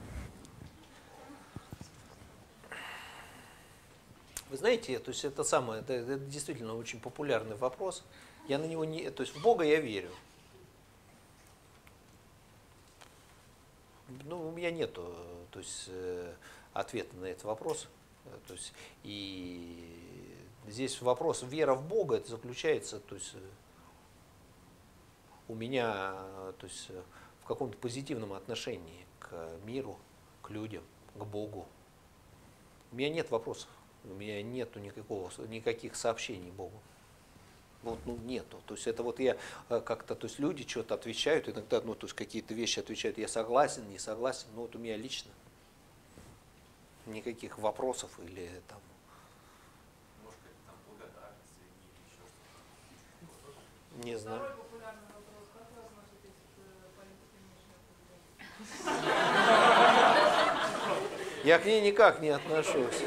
Вы знаете, то есть это самое, это, это действительно очень популярный вопрос. Я на него не, то есть в Бога я верю. Ну, у меня нету, то есть, э, ответа на этот вопрос. Э, То есть, и здесь вопрос вера в Бога, это заключается, то есть, э, у меня, э, то есть, э, в каком-то позитивном отношении к миру, к людям, к Богу. У меня нет вопросов, у меня нету никакого, никаких сообщений Богу. Вот, ну, нету. То есть это вот я э, как-то, то есть люди что-то отвечают, иногда, ну, то есть какие-то вещи отвечают, я согласен, не согласен, но вот у меня лично никаких вопросов или там. Может, какая-то там благодарность или еще что-то. Не знаю. Второй популярный вопрос. Как вы относитесь к политике внешнего поведения? Я к ней никак не отношусь.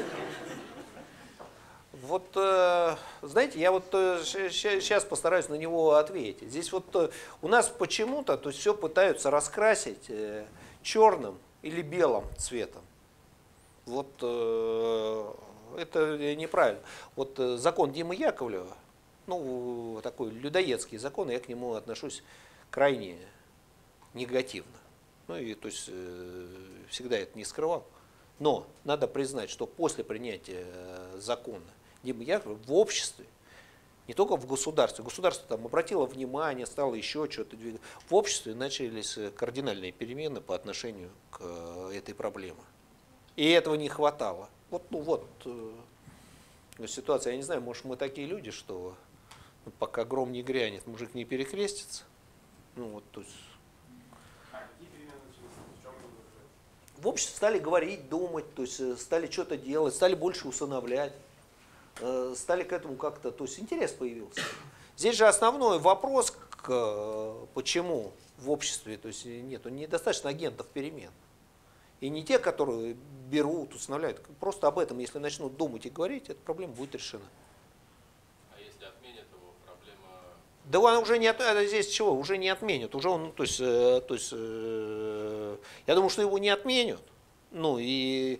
Вот, э, знаете, я вот сейчас постараюсь на него ответить. Здесь вот э, у нас почему-то, то есть все пытаются раскрасить э, черным или белым цветом. Вот э, это неправильно. Вот э, закон Димы Яковлева, ну, такой людоедский закон, я к нему отношусь крайне негативно. Ну, и то есть э, всегда это не скрывал. Но надо признать, что после принятия закона демоярства в обществе, не только в государстве, государство там обратило внимание, стало еще что-то двигать, в обществе начались кардинальные перемены по отношению к этой проблеме. И этого не хватало. Вот, ну вот э, ситуация, я не знаю, может мы такие люди, что ну, пока гром не грянет, мужик не перекрестится. Ну вот, то есть... А какие перемены начались? В чем вы выражаете? В обществе стали говорить, думать, то есть стали что-то делать, стали больше усыновлять, э, стали к этому как-то, то есть интерес появился. Здесь же основной вопрос, к, почему в обществе, то есть нет, недостаточно агентов перемен. И не те, которые берут, усыновляют. Просто об этом, если начнут думать и говорить, эта проблема будет решена. А если отменят его, проблема... Да он уже не от, здесь чего, уже не отменят. Уже он, то есть, э, то есть э, я думаю, что его не отменят. Ну и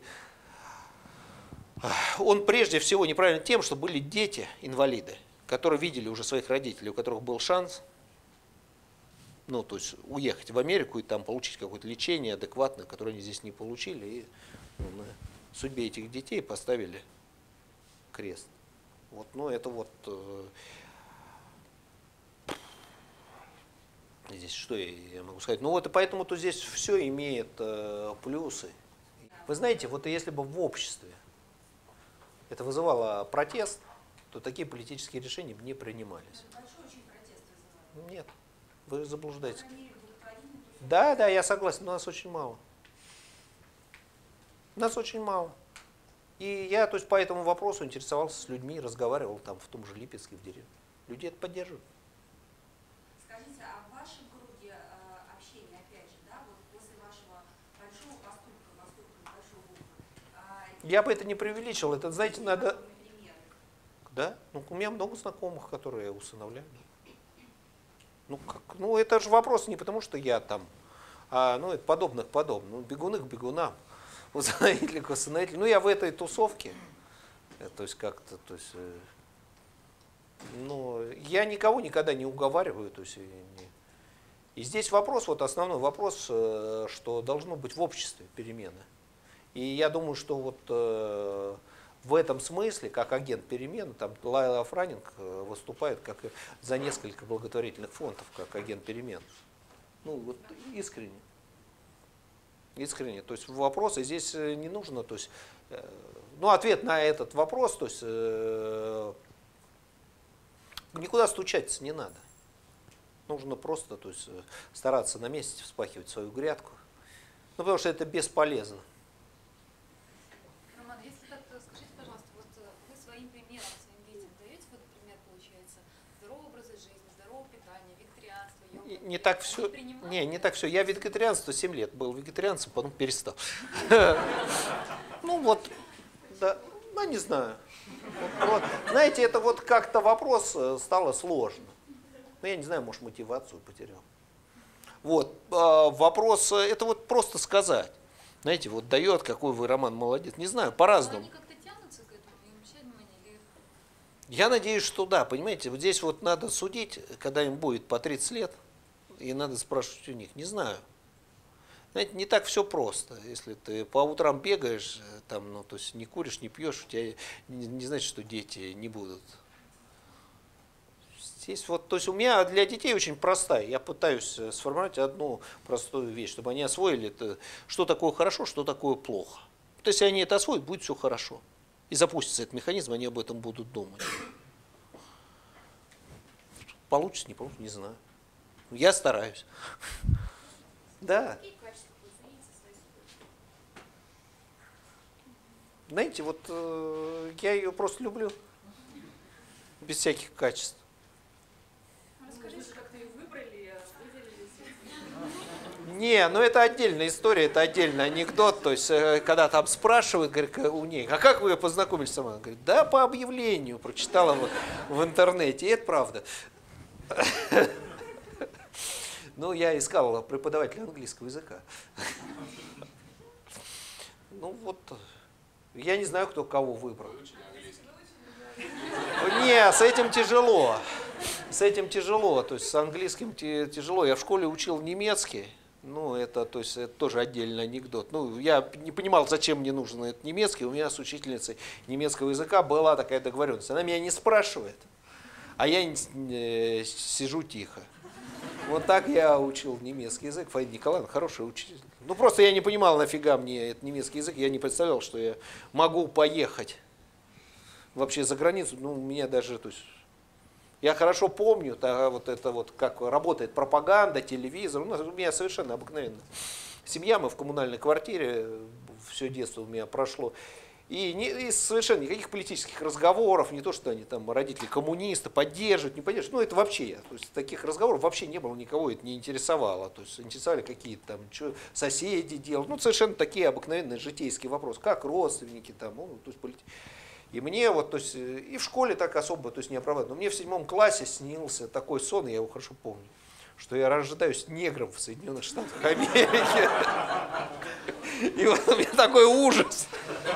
он прежде всего неправильно тем, что были дети, инвалиды, которые видели уже своих родителей, у которых был шанс, ну, то есть уехать в Америку и там получить какое-то лечение адекватное, которое они здесь не получили, и ну, на судьбе этих детей поставили крест. Вот, ну, это вот э, здесь что я могу сказать? Ну вот и поэтому-то здесь все имеет э, плюсы. Вы знаете, вот если бы в обществе это вызывало протест, то такие политические решения бы не принимались. Большой очень протест вызывает. Нет, вы заблуждаетесь. По крайней мере, благотворительный тусовки. Да, да, я согласен, но нас очень мало. Нас очень мало. И я, то есть, по этому вопросу интересовался с людьми, разговаривал там в том же Липецке, в деревне. Люди это поддерживают. Скажите, а в вашем круге э, общения, опять же, да, вот после вашего большого поступка, поступка большого ума, Я бы это не преувеличил, это, знаете, надо... например, Да, ну, у меня много знакомых, которые усыновляют. Ну, как, ну, это же вопрос не потому, что я там, а ну, это подобных подобных. Ну, бегуны к бегунам, усыновители к усыновителю. Ну, я в этой тусовке, э, то есть как-то, то есть, э, ну, я никого никогда не уговариваю, то есть, и, не... и здесь вопрос, вот основной вопрос, э, что должно быть в обществе перемены. И я думаю, что вот э, в этом смысле, как агент перемен, там Лайла Франинг выступает как за несколько благотворительных фондов, как агент перемен. Ну, вот искренне. Искренне. То есть вопросы здесь не нужно, то есть, ну, ответ на этот вопрос, то есть, никуда стучаться не надо. Нужно просто, то есть, стараться на месте вспахивать свою грядку. Ну, потому что это бесполезно. Роман, если так, то скажите, пожалуйста, вот вы своим примером, своим детям даете вот пример, получается, здорового образа жизни, здорового питания, вегетарианства, йога? Не, не так все. Не, не так все. Я вегетарианство семь лет был вегетарианцем, потом перестал. Ну вот, да, ну не знаю. Вот, знаете, это вот как-то вопрос стало сложно. Ну я не знаю, может мотивацию потерял. Вот, вопрос, это вот просто сказать. Знаете, вот дает, какой вы, Роман, молодец. Не знаю, по-разному. Они как-то тянутся к этому, им обращают внимание? Или... Я надеюсь, что да, понимаете, вот здесь вот надо судить, когда им будет по тридцать лет, и надо спрашивать у них, не знаю. Знаете, не так все просто. Если ты по утрам бегаешь, там, ну, то есть не куришь, не пьешь, у тебя не, не значит, что дети не будут. Здесь вот, то есть у меня для детей очень простая. Я пытаюсь сформировать одну простую вещь, чтобы они освоили, это, что такое хорошо, что такое плохо. То есть, если они это освоят, будет все хорошо. И запустится этот механизм, они об этом будут думать. Получится, не получится, не знаю. Я стараюсь. Да. какие качества вы цените в своей супруге? Знаете, вот э, я ее просто люблю. Без всяких качеств. Расскажите, как вы выбрали, выделились. Не, ну это отдельная история, это отдельный анекдот. То есть, э, когда там спрашивают, говорят, у ней, а как вы познакомились сама? Она говорит, да, по объявлению, прочитала в, в интернете. И это правда. Ну, я искал преподавателя английского языка. Ну вот, я не знаю, кто кого выбрал. Не, с этим тяжело. С этим тяжело, то есть с английским тяжело. Я в школе учил немецкий, Ну, это, то есть, это тоже отдельный анекдот. Ну, я не понимал, зачем мне нужен этот немецкий. У меня с учительницей немецкого языка была такая договоренность. Она меня не спрашивает, а я э, сижу тихо. Вот так я учил немецкий язык. Фаида Николаевна хороший учитель. Ну, просто я не понимал, нафига мне этот немецкий язык. Я не представлял, что я могу поехать вообще за границу. Ну, у меня даже, то есть, я хорошо помню, то, вот это вот, как работает пропаганда, телевизор. Ну, у меня совершенно обыкновенно. Семья, мы в коммунальной квартире, все детство у меня прошло. И, не, и совершенно никаких политических разговоров, не то, что они там родители коммунисты, поддерживают, не поддерживают. Ну, это вообще, то есть таких разговоров вообще не было, никого это не интересовало. То есть интересовали какие-то там, что соседи делают. Ну, совершенно такие обыкновенные житейские вопросы, как родственники там, ну, то есть полит... И мне вот, то есть, и в школе так особо, то есть не оправдывают. Но мне в седьмом классе снился такой сон, я его хорошо помню, что я рождаюсь негром в Соединенных Штатах Америки. И вот у меня такой ужас.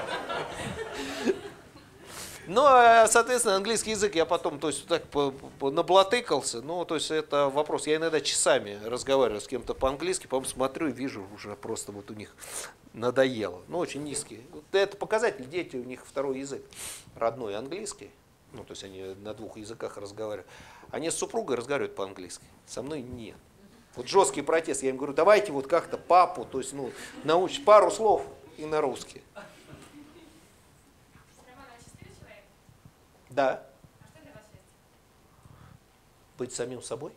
Ну, а, соответственно, английский язык я потом, то есть, так наблатыкался. Ну, то есть, это вопрос. Я иногда часами разговариваю с кем-то по-английски, потом смотрю и вижу, уже просто вот у них надоело. Ну, очень низкий. Это показатель, дети, у них второй язык, родной английский. Ну, то есть, они на двух языках разговаривают. Они с супругой разговаривают по-английски, со мной нет. Вот жесткий протест. Я им говорю, давайте вот как-то папу, то есть, ну, научить пару слов и на русский. Да. А что для вас счастье? Быть самим собой.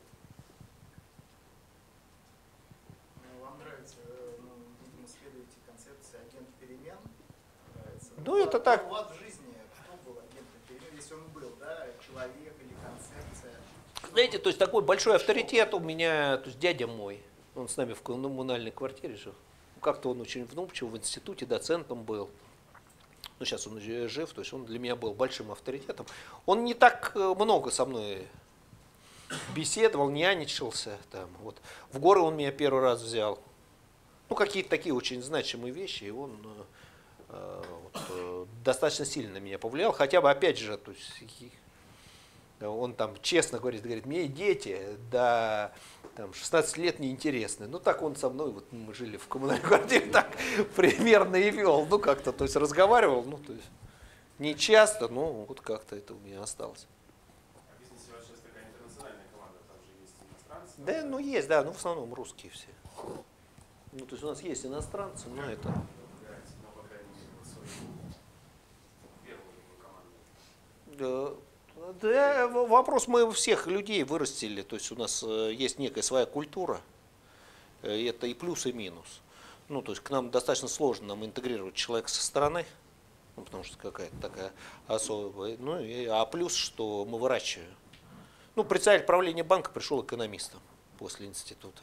Ну, вам нравится, ну, видимо, следуете концепции агент перемен. Нравится. Ну, это так. У вас в жизни кто был агентом перемен, если он был, да, человек или концепция? Знаете, то есть такой большой авторитет у меня, то есть дядя мой, он с нами в коммунальной квартире жил. Как-то он очень внупчив, в институте доцентом был. Ну, сейчас он жив, то есть он для меня был большим авторитетом. Он не так много со мной беседовал, няничался. Там, вот. В горы он меня первый раз взял. Ну, какие-то такие очень значимые вещи, и он э, вот, э, достаточно сильно на меня повлиял. Хотя бы, опять же, то есть, он там честно говорит, говорит, мне дети до там, шестнадцати лет неинтересны. Ну так он со мной, вот мы жили в коммунальной квартире, так примерно и вел. Ну как-то, то есть разговаривал, ну то есть не часто, но вот как-то это у меня осталось. А в бизнесе у вас сейчас такая интернациональная команда, там же есть иностранцы. Да, ну есть, да, ну в основном русские все. Ну то есть у нас есть иностранцы, но это... Ну, по крайней мере, вот свою первую команду. Да. Да, вопрос, мы всех людей вырастили, то есть у нас есть некая своя культура, это и плюс, и минус. Ну, то есть к нам достаточно сложно нам интегрировать человека со стороны, ну, потому что какая-то такая особая, ну, и, а плюс, что мы выращиваем. Ну, председатель правления банка пришел экономистом после института.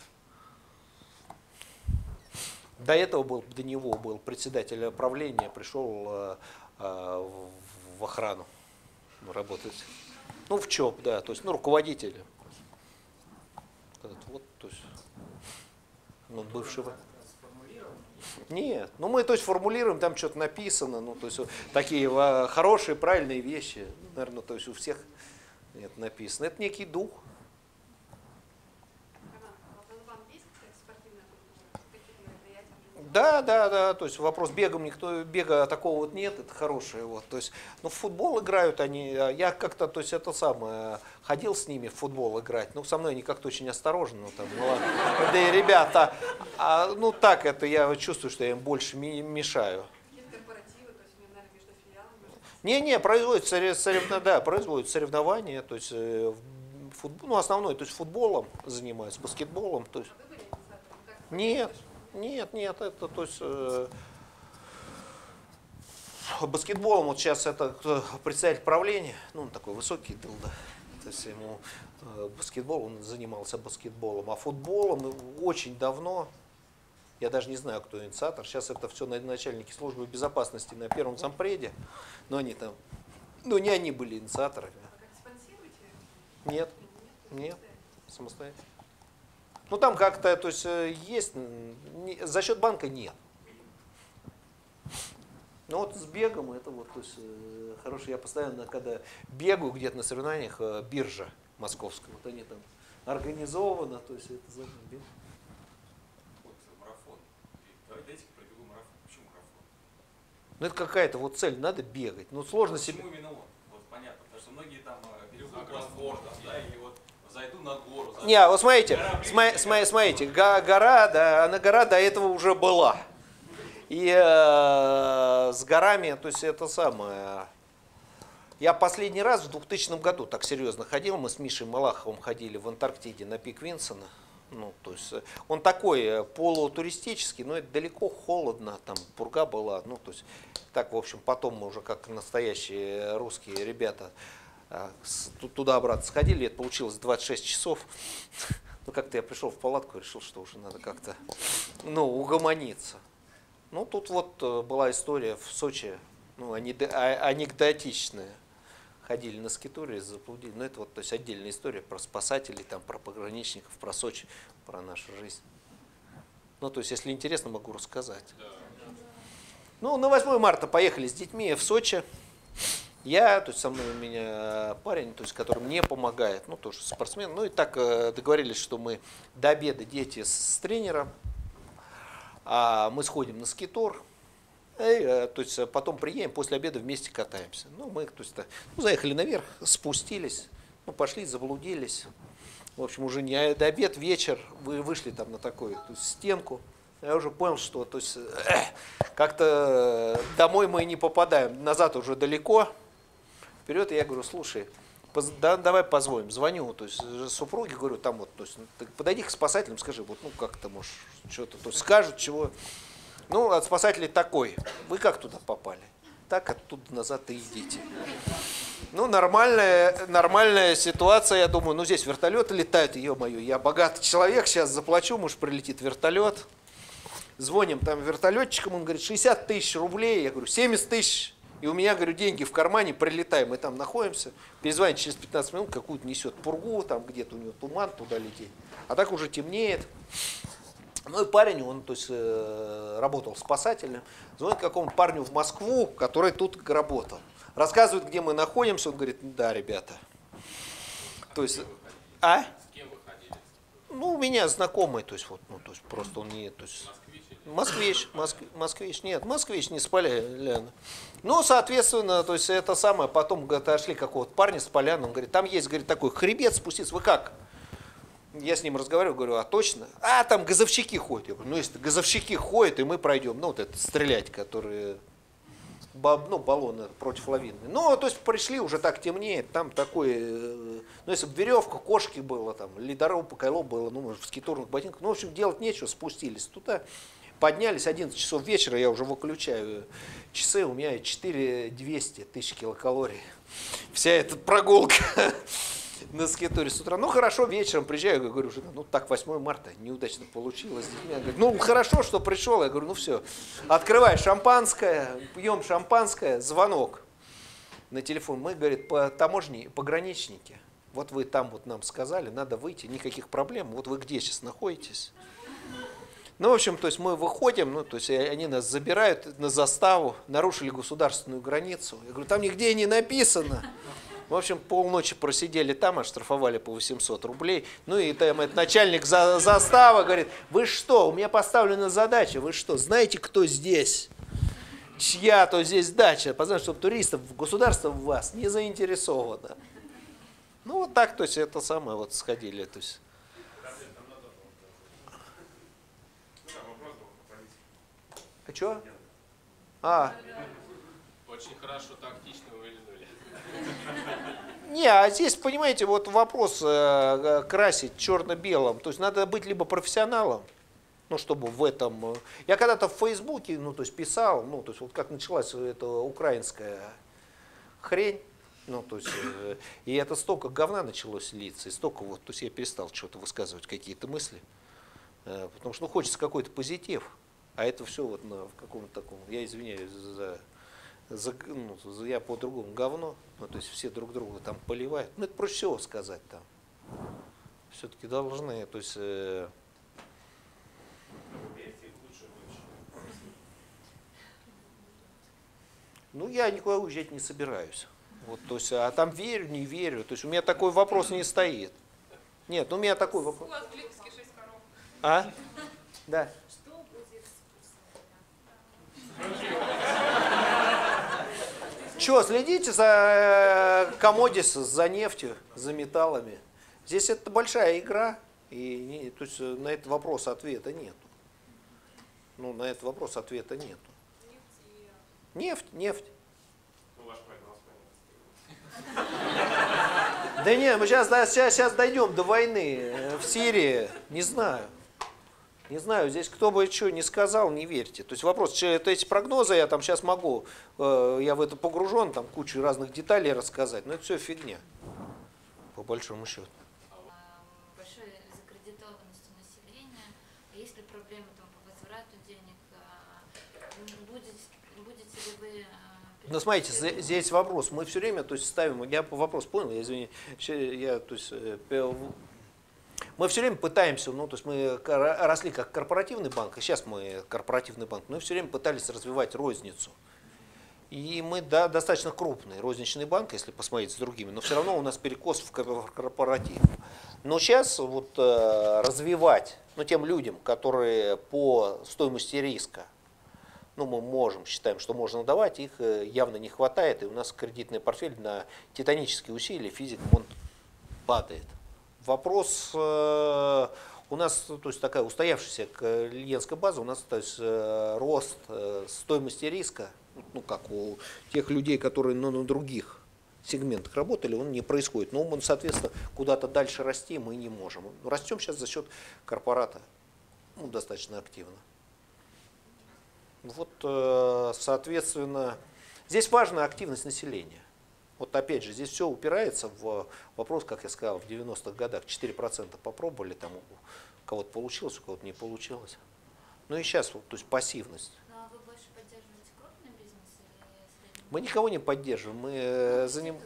До этого был, до него был председатель правления, пришел э, э, в охрану работать. Ну, в ЧОП, да, то есть, ну, руководитель. Вот, то есть, ну, бывшего. Нет, ну мы, то есть, формулируем, там что-то написано, ну, то есть, такие хорошие, правильные вещи, наверное, то есть, у всех это написано. Это некий дух. Да, да, да, то есть вопрос бегом, никто, бега такого вот нет, это хорошее, вот, то есть, ну, в футбол играют они, я как-то, то есть, это самое, ходил с ними в футбол играть, ну, со мной они как-то очень осторожно, ну, там, ну, ладно, да и ребята, а, ну, так это, я чувствую, что я им больше мешаю. Не-не, производят соревнования, да, производят соревнования, то есть, футбол, ну, основной, то есть, футболом занимаются, баскетболом, то есть, нет. Нет, нет, это, то есть, э, баскетболом, вот сейчас это председатель правления, ну, он такой высокий был, да, то есть ему э, баскетбол, он занимался баскетболом, а футболом очень давно, я даже не знаю, кто инициатор, сейчас это все начальники службы безопасности на первом зампреде, но они там, ну, не они были инициаторами. Нет, нет, самостоятельно. Ну там как-то, то есть есть, не, за счет банка нет. Ну вот с бегом это вот, то есть хороший, я постоянно, когда бегаю где-то на соревнованиях, биржа московская, вот они там организованы, то есть это за бег. Ну это какая-то вот цель, надо бегать. Ну сложно себе. Почему именно он? Вот понятно, потому что многие там э, берегут платформ, да, и вот зайду на гору. Зайду. Не, вот смотрите, Гора сма- сма- смотрите, го- гора, да, она гора до этого уже была. И э, с горами, то есть это самое. Я последний раз в двухтысячном году так серьезно ходил, мы с Мишей Малаховым ходили в Антарктиде на пик Винсона. Ну, то есть он такой полутуристический, но это далеко, холодно, там пурга была. Ну, то есть так, в общем, потом мы уже как настоящие русские ребята туда-обратно сходили, это получилось двадцать шесть часов. Ну, как-то я пришел в палатку и решил, что уже надо как-то, ну, угомониться. Ну, тут вот была история в Сочи, ну, анекдотичная. Ходили на скитуре, заблудили. Ну, это вот, то есть, отдельная история про спасателей, там, про пограничников, про Сочи, про нашу жизнь. Ну, то есть, если интересно, могу рассказать. Ну, на восьмое марта поехали с детьми в Сочи. Я, то есть, со мной у меня парень, то есть, который мне помогает, ну, тоже спортсмен. Ну, и так договорились, что мы до обеда дети с тренером, а мы сходим на скитур. И, то есть потом приедем, после обеда вместе катаемся. Ну, мы, то есть, ну, заехали наверх, спустились, ну, пошли, заблудились. В общем, уже не до обед, вечер, вы вышли там на такую, то есть, стенку. Я уже понял, что, то есть, как-то домой мы не попадаем, назад уже далеко. Вперед, и я говорю, слушай, поз, да, давай позвоним. Звоню, то есть, супруге, говорю, там вот, то есть, подойди к спасателям, скажи, вот, ну, как ты можешь, что-то, то есть, скажут, чего. Ну, от спасателей такой. Вы как туда попали? Так, оттуда назад и идите. Ну, нормальная, нормальная ситуация, я думаю, ну, здесь вертолеты летают, ё-моё, я богатый человек, сейчас заплачу, может, прилетит вертолет. Звоним там вертолетчикам, он говорит, шестьдесят тысяч рублей, я говорю, семьдесят тысяч. И у меня, говорю, деньги в кармане, прилетаем, мы там находимся. Перезвонит через пятнадцать минут, какую-то несет пургу, там где-то у него туман, туда лететь. А так уже темнеет. Ну и парень, он, то есть, э, работал спасателем, звонит какому-то парню в Москву, который тут работал. Рассказывает, где мы находимся, он говорит, да, ребята. То есть, а? С кем вы ходили? Ну, у меня знакомый, то есть, вот, ну, то есть, просто он не, то есть, москвич, москвич, москвич, нет, москвич, не с Поляны. Ну, соответственно, то есть, это самое, потом отошли какого-то парня с Поляны, он говорит, там есть, говорит, такой хребет спуститься, вы как? Я с ним разговариваю, говорю, а точно? А, там газовщики ходят. Я говорю, ну, если газовщики ходят, и мы пройдем, ну, вот это стрелять, которые, ну, баллоны против лавины. Ну, то есть пришли, уже так темнеет, там такое, ну, если бы веревка, кошки было, там, ледоруб, покайло было, ну, может, в скитурных ботинках, ну, в общем, делать нечего, спустились туда, поднялись, одиннадцать часов вечера, я уже выключаю часы, у меня четыре тысячи двести тысяч килокалорий. Вся эта прогулка на скитуре с утра. Ну, хорошо, вечером приезжаю, я говорю, ну, так, восьмое марта, неудачно получилось. Она говорит, ну, хорошо, что пришел. Я говорю, ну, все, открывай шампанское, пьем шампанское, звонок на телефон. Мы, говорит, по таможне, пограничники, вот вы там вот нам сказали, надо выйти, никаких проблем, вот вы где сейчас находитесь? Ну, в общем, то есть мы выходим, ну, то есть они нас забирают на заставу, нарушили государственную границу. Я говорю, там нигде не написано. В общем, полночи просидели там, оштрафовали по восемьсот рублей. Ну и там этот начальник за, застава говорит, вы что, у меня поставлена задача, вы что, знаете, кто здесь? Чья то здесь дача? Потому что туристов, государство в вас не заинтересовано. Ну вот так, то есть это самое, вот сходили. То есть. А что? А. Очень хорошо, тактично вылезали. Не, а здесь, понимаете, вот вопрос э, красить черно-белым. То есть надо быть либо профессионалом, ну, чтобы в этом... Я когда-то в Фейсбуке, ну, то есть писал, ну, то есть вот как началась эта украинская хрень, ну, то есть, э, и это столько говна началось литься, и столько вот, то есть я перестал что-то высказывать, какие-то мысли, э, потому что, ну, хочется какой-то позитив, а это все вот на, в каком-то таком, я извиняюсь за... За, ну, я по-другому говно, ну, то есть все друг друга там поливают. Ну, это проще всего сказать там. Все-таки должны, то есть... Э, ну, я никуда уезжать не собираюсь. Вот, то есть, а там верю, не верю. То есть у меня такой вопрос не стоит. Нет, ну у меня такой вопрос. У вас в Липецке шесть коров. А? Да. Что будет с курсом? Что, следите за комодис, за нефтью, за металлами. Здесь это большая игра, и не, то есть на этот вопрос ответа нет. Ну, на этот вопрос ответа нет. Нефть, нефть. Ну, ваш прогноз, понятно. Да нет, мы сейчас, сейчас, сейчас дойдем до войны в Сирии. Не знаю. Не знаю, здесь кто бы что ни сказал, не верьте. То есть вопрос, что это эти прогнозы, я там сейчас могу, э, я в это погружен, там кучу разных деталей рассказать, но это все фигня, по большому счету. Большой закредитованностью населения, есть ли проблемы там, по возврату денег, будете, будете ли вы... Ну, смотрите, здесь вопрос, мы все время, то есть ставим, я вопрос понял, я извини, я, то есть, мы все время пытаемся, ну, то есть мы росли как корпоративный банк, и сейчас мы корпоративный банк, мы все время пытались развивать розницу. И мы, да, достаточно крупный розничный банк, если посмотреть с другими, но все равно у нас перекос в корпоратив. Но сейчас вот развивать, ну, тем людям, которые по стоимости риска, ну, мы можем, считаем, что можно давать, их явно не хватает, и у нас кредитный портфель на титанические усилия физикам он падает. Вопрос, э, у нас, то есть такая устоявшаяся клиентская база, у нас, то есть, э, рост э, стоимости риска, ну, как у тех людей, которые ну, на других сегментах работали, он не происходит. Но он, соответственно, куда-то дальше расти мы не можем. Растем сейчас за счет корпората, ну, достаточно активно. Вот, э, соответственно, здесь важна активность населения. Вот опять же, здесь все упирается в вопрос, как я сказал, в девяностых годах четыре процента попробовали, там у кого-то получилось, у кого-то не получилось. Ну и сейчас, вот, то есть пассивность. Ну а вы больше поддерживаете крупный бизнес или средний? Мы никого не поддерживаем, мы за ним...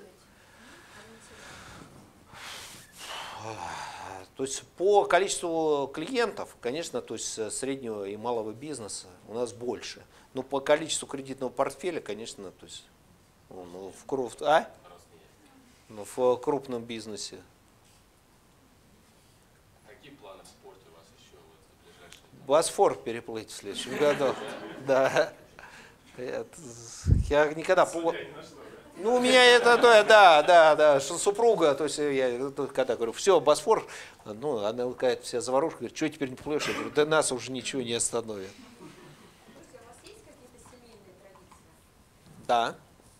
То есть по количеству клиентов, конечно, то есть среднего и малого бизнеса у нас больше. Но по количеству кредитного портфеля, конечно, то есть ну, в, круп... а? ну, в крупном бизнесе. Какие планы в спорте у вас еще вот, в ближайшие? Босфор переплыть в следующем году. Да. Я никогда... Ну, у меня это, да, да, да, супруга, то есть я когда говорю, все, Босфор, ну, она какая-то вся заварушка, говорит, что теперь не плывешь? Я говорю, да нас уже ничего не остановит. Слушайте, у вас есть какие-то семейные традиции? Да.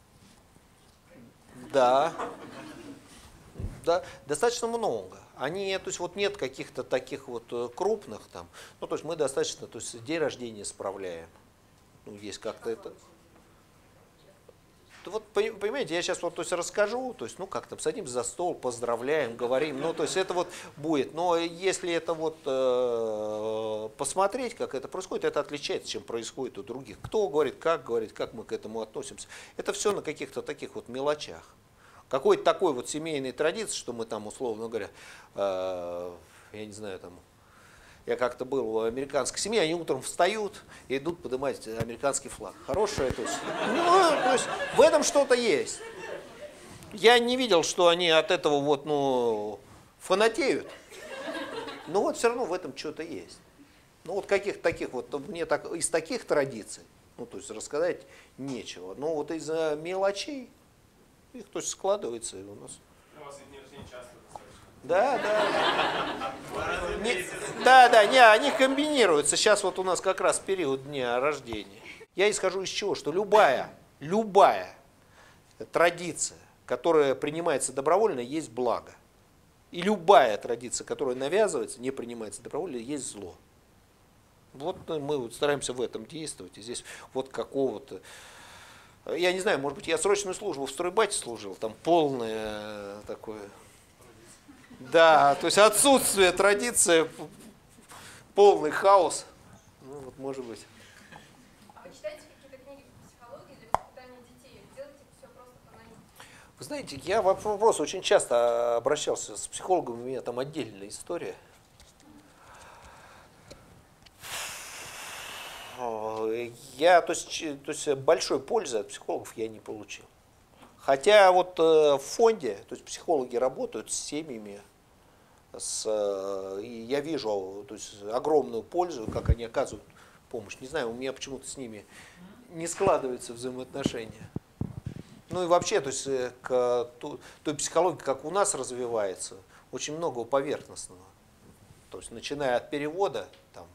Да. Да, достаточно много. Они, то есть вот нет каких-то таких вот крупных там, ну, то есть мы достаточно, то есть день рождения справляем. Ну, есть как-то это. Вот, понимаете, я сейчас вот, то есть, расскажу, то есть, ну, как там, садимся за стол, поздравляем, говорим, ну, то есть, это вот будет. Но если это вот э, посмотреть, как это происходит, это отличается, чем происходит у других. Кто говорит, как говорит, как мы к этому относимся. Это все на каких-то таких вот мелочах. Какой-то такой вот семейной традиции, что мы там, условно говоря, э, я не знаю, там, я как-то был в американской семье, они утром встают и идут поднимать американский флаг. Хорошее, то есть, ну, то есть в этом что-то есть. Я не видел, что они от этого вот, ну, фанатеют. Но вот все равно в этом что-то есть. Ну вот каких таких вот, мне так, из таких традиций, ну то есть рассказать нечего. Но вот из мелочей их то есть складывается и у нас. У вас дни рождения часто достаточно. Да, да. Не, да, да, не, они комбинируются. Сейчас вот у нас как раз период дня рождения. Я исхожу из чего? Что любая, любая традиция, которая принимается добровольно, есть благо. И любая традиция, которая навязывается, не принимается добровольно, есть зло. Вот мы вот стараемся в этом действовать. И здесь вот какого-то... Я не знаю, может быть, я срочную службу в стройбате служил, там полное такое... Да, то есть отсутствие традиции, полный хаос. Ну, вот может быть. А вы читаете какие-то книги по психологии для воспитания детей? Делаете все просто по наитию? Вы знаете, я в вопрос очень часто обращался с психологом, у меня там отдельная история. Я, то есть, то есть большой пользы от психологов я не получил. Хотя вот в фонде, то есть психологи работают с семьями, с, и я вижу то есть, огромную пользу, как они оказывают помощь. Не знаю, у меня почему-то с ними не складываются взаимоотношения. Ну и вообще, то есть к той психологии, как у нас развивается, очень много поверхностного. То есть начиная от перевода, там,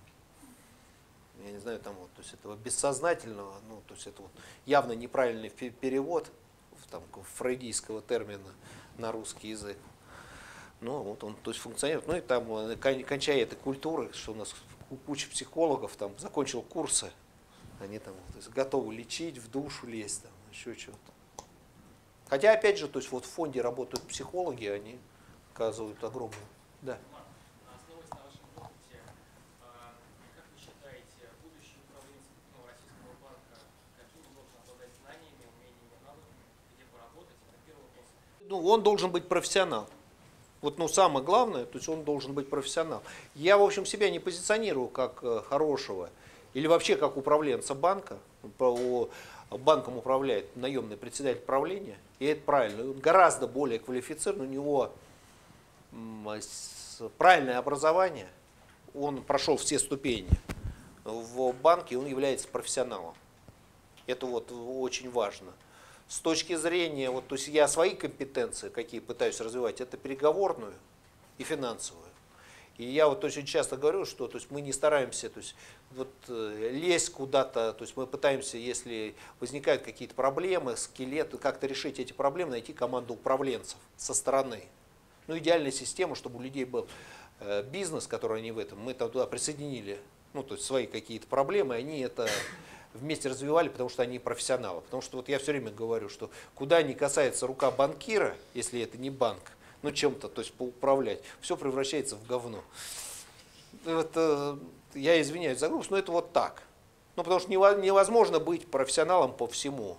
я не знаю, там вот, то есть этого бессознательного, ну, то есть это вот явно неправильный перевод там, фрейдийского термина на русский язык. Ну, вот он, то есть функционирует. Ну и там, кончая этой культуры, что у нас куча психологов там закончил курсы, они там то есть, готовы лечить, в душу лезть, там, еще чего-то. Хотя, опять же, то есть вот в фонде работают психологи, они оказывают огромную. Да. Основываясь на вашем опыте, как вы считаете, будущий управленец Российского банка каким он должен обладать знаниями, умениями, навыками, где поработать? Это первый вопрос. Ну, он должен быть профессионал. Вот, ну, самое главное, то есть он должен быть профессионал. Я, в общем, себя не позиционирую как хорошего или вообще как управленца банка. Банком управляет наемный председатель правления, и это правильно. Он гораздо более квалифицирован, у него правильное образование, он прошел все ступени в банке, он является профессионалом. Это вот очень важно. С точки зрения, вот, то есть я свои компетенции, какие пытаюсь развивать, это переговорную и финансовую. И я вот очень часто говорю, что то есть мы не стараемся то есть, вот, лезть куда-то, то есть мы пытаемся, если возникают какие-то проблемы, скелеты, как-то решить эти проблемы, найти команду управленцев со стороны. Ну, идеальная система, чтобы у людей был э, бизнес, который они в этом, мы туда присоединили, ну, то есть свои какие-то проблемы, они это вместе развивали, потому что они профессионалы. Потому что вот я все время говорю, что куда ни касается рука банкира, если это не банк, ну, чем-то, то есть поуправлять, все превращается в говно. Это, я извиняюсь за грубость, но это вот так. Ну, потому что невозможно быть профессионалом по всему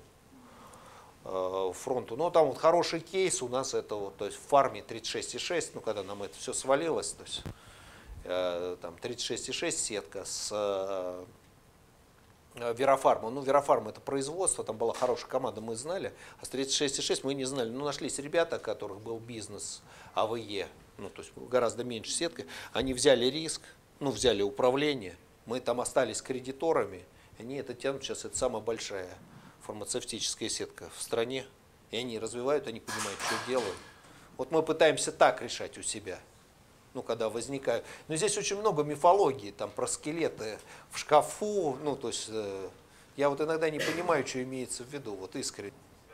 э, фронту. Но там вот хороший кейс у нас, это вот, то есть в фарме тридцать шесть и шесть, ну, когда нам это все свалилось, то есть э, там тридцать шесть и шесть сетка с э, Верофарма. Ну, Верофарм это производство, там была хорошая команда, мы знали, а с тридцать шесть и шесть мы не знали. Ну, нашлись ребята, у которых был бизнес АВЕ, ну, то есть гораздо меньше сеткой, они взяли риск, ну, взяли управление, мы там остались кредиторами, они это тянут, сейчас это самая большая фармацевтическая сетка в стране, и они развивают, они понимают, что делают. Вот мы пытаемся так решать у себя. Ну, когда возникают. Но здесь очень много мифологии, там, про скелеты в шкафу, ну, то есть, э, я вот иногда не понимаю, что имеется в виду, вот искренне.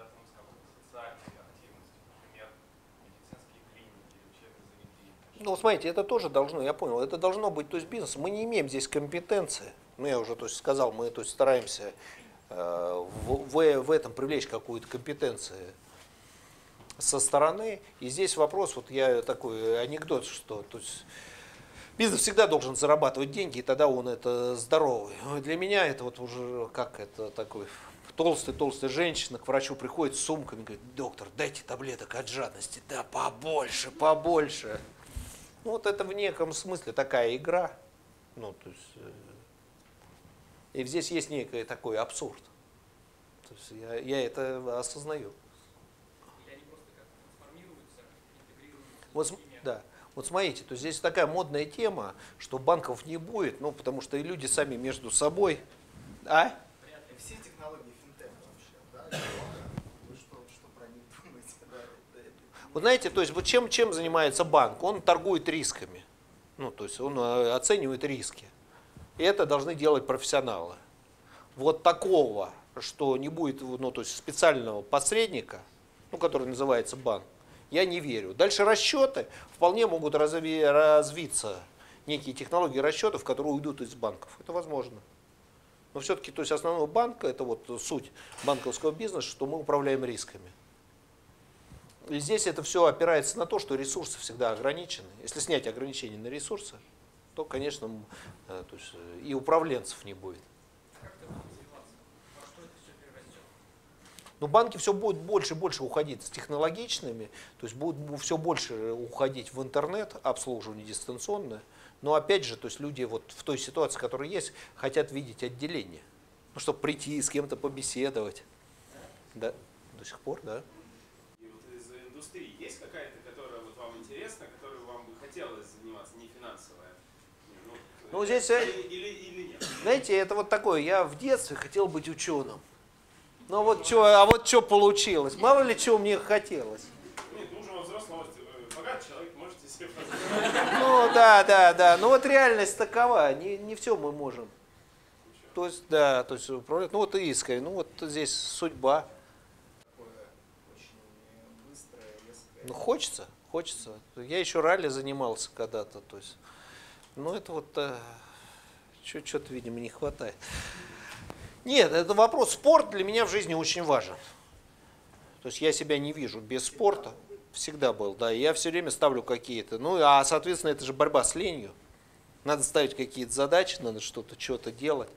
Ну, вот смотрите, это тоже должно, я понял, это должно быть, то есть, бизнес. Мы не имеем здесь компетенции, ну, я уже, то есть, сказал, мы, то есть, стараемся э, в, в, в этом привлечь какую-то компетенцию со стороны. И здесь вопрос, вот я такой анекдот, что то есть, бизнес всегда должен зарабатывать деньги, и тогда он это здоровый. Для меня это вот уже как это такой толстая-толстая женщина к врачу приходит с сумками, говорит: доктор, дайте таблеток от жадности. Да побольше, побольше. Ну, вот это в неком смысле такая игра. Ну, то есть, и здесь есть некий такой абсурд. То есть я, я это осознаю. Вот, да. Вот смотрите, то здесь такая модная тема, что банков не будет, ну, потому что и люди сами между собой. А? Все технологии финтеха вообще, да? Вы что, что про них думаете? Да, это, это... Вот знаете, то есть вот чем, чем занимается банк? Он торгует рисками. Ну, то есть он оценивает риски. И это должны делать профессионалы. Вот такого, что не будет, ну, то есть специального посредника, ну, который называется банк, я не верю. Дальше расчеты вполне могут разви, развиться, некие технологии расчетов, которые уйдут из банков. Это возможно. Но все-таки, то есть основной банк, это вот суть банковского бизнеса, что мы управляем рисками. И здесь это все опирается на то, что ресурсы всегда ограничены. Если снять ограничения на ресурсы, то, конечно, то есть и управленцев не будет. Но банки все будут больше и больше уходить с технологичными, то есть будут все больше уходить в интернет, обслуживание дистанционное. Но опять же, то есть люди вот в той ситуации, которая есть, хотят видеть отделение, ну, чтобы прийти с кем-то побеседовать. Да, до сих пор, да. И вот из индустрии есть какая-то, которая вот вам интересна, которой вам бы хотелось заниматься, не финансовая? Ну, ну здесь, или, или, или нет? Знаете, это вот такое, я в детстве хотел быть ученым. Ну вот что, а вот что получилось? Мало ли чего мне хотелось. Нет, нужен во взрослом возрасте. Богатый человек, можете себе позволить. Ну да, да, да. Ну вот реальность такова. Не, не все мы можем. То есть, да, то есть управлять. Ну вот и искренне. Ну вот здесь судьба. Ну хочется, хочется. Я еще ралли занимался когда-то. То есть, ну это вот э, что-то, видимо, не хватает. Нет, это вопрос. Спорт для меня в жизни очень важен. То есть я себя не вижу без спорта. Всегда был, да. И я все время ставлю какие-то. Ну, а, соответственно, это же борьба с ленью. Надо ставить какие-то задачи, надо что-то, что-то делать.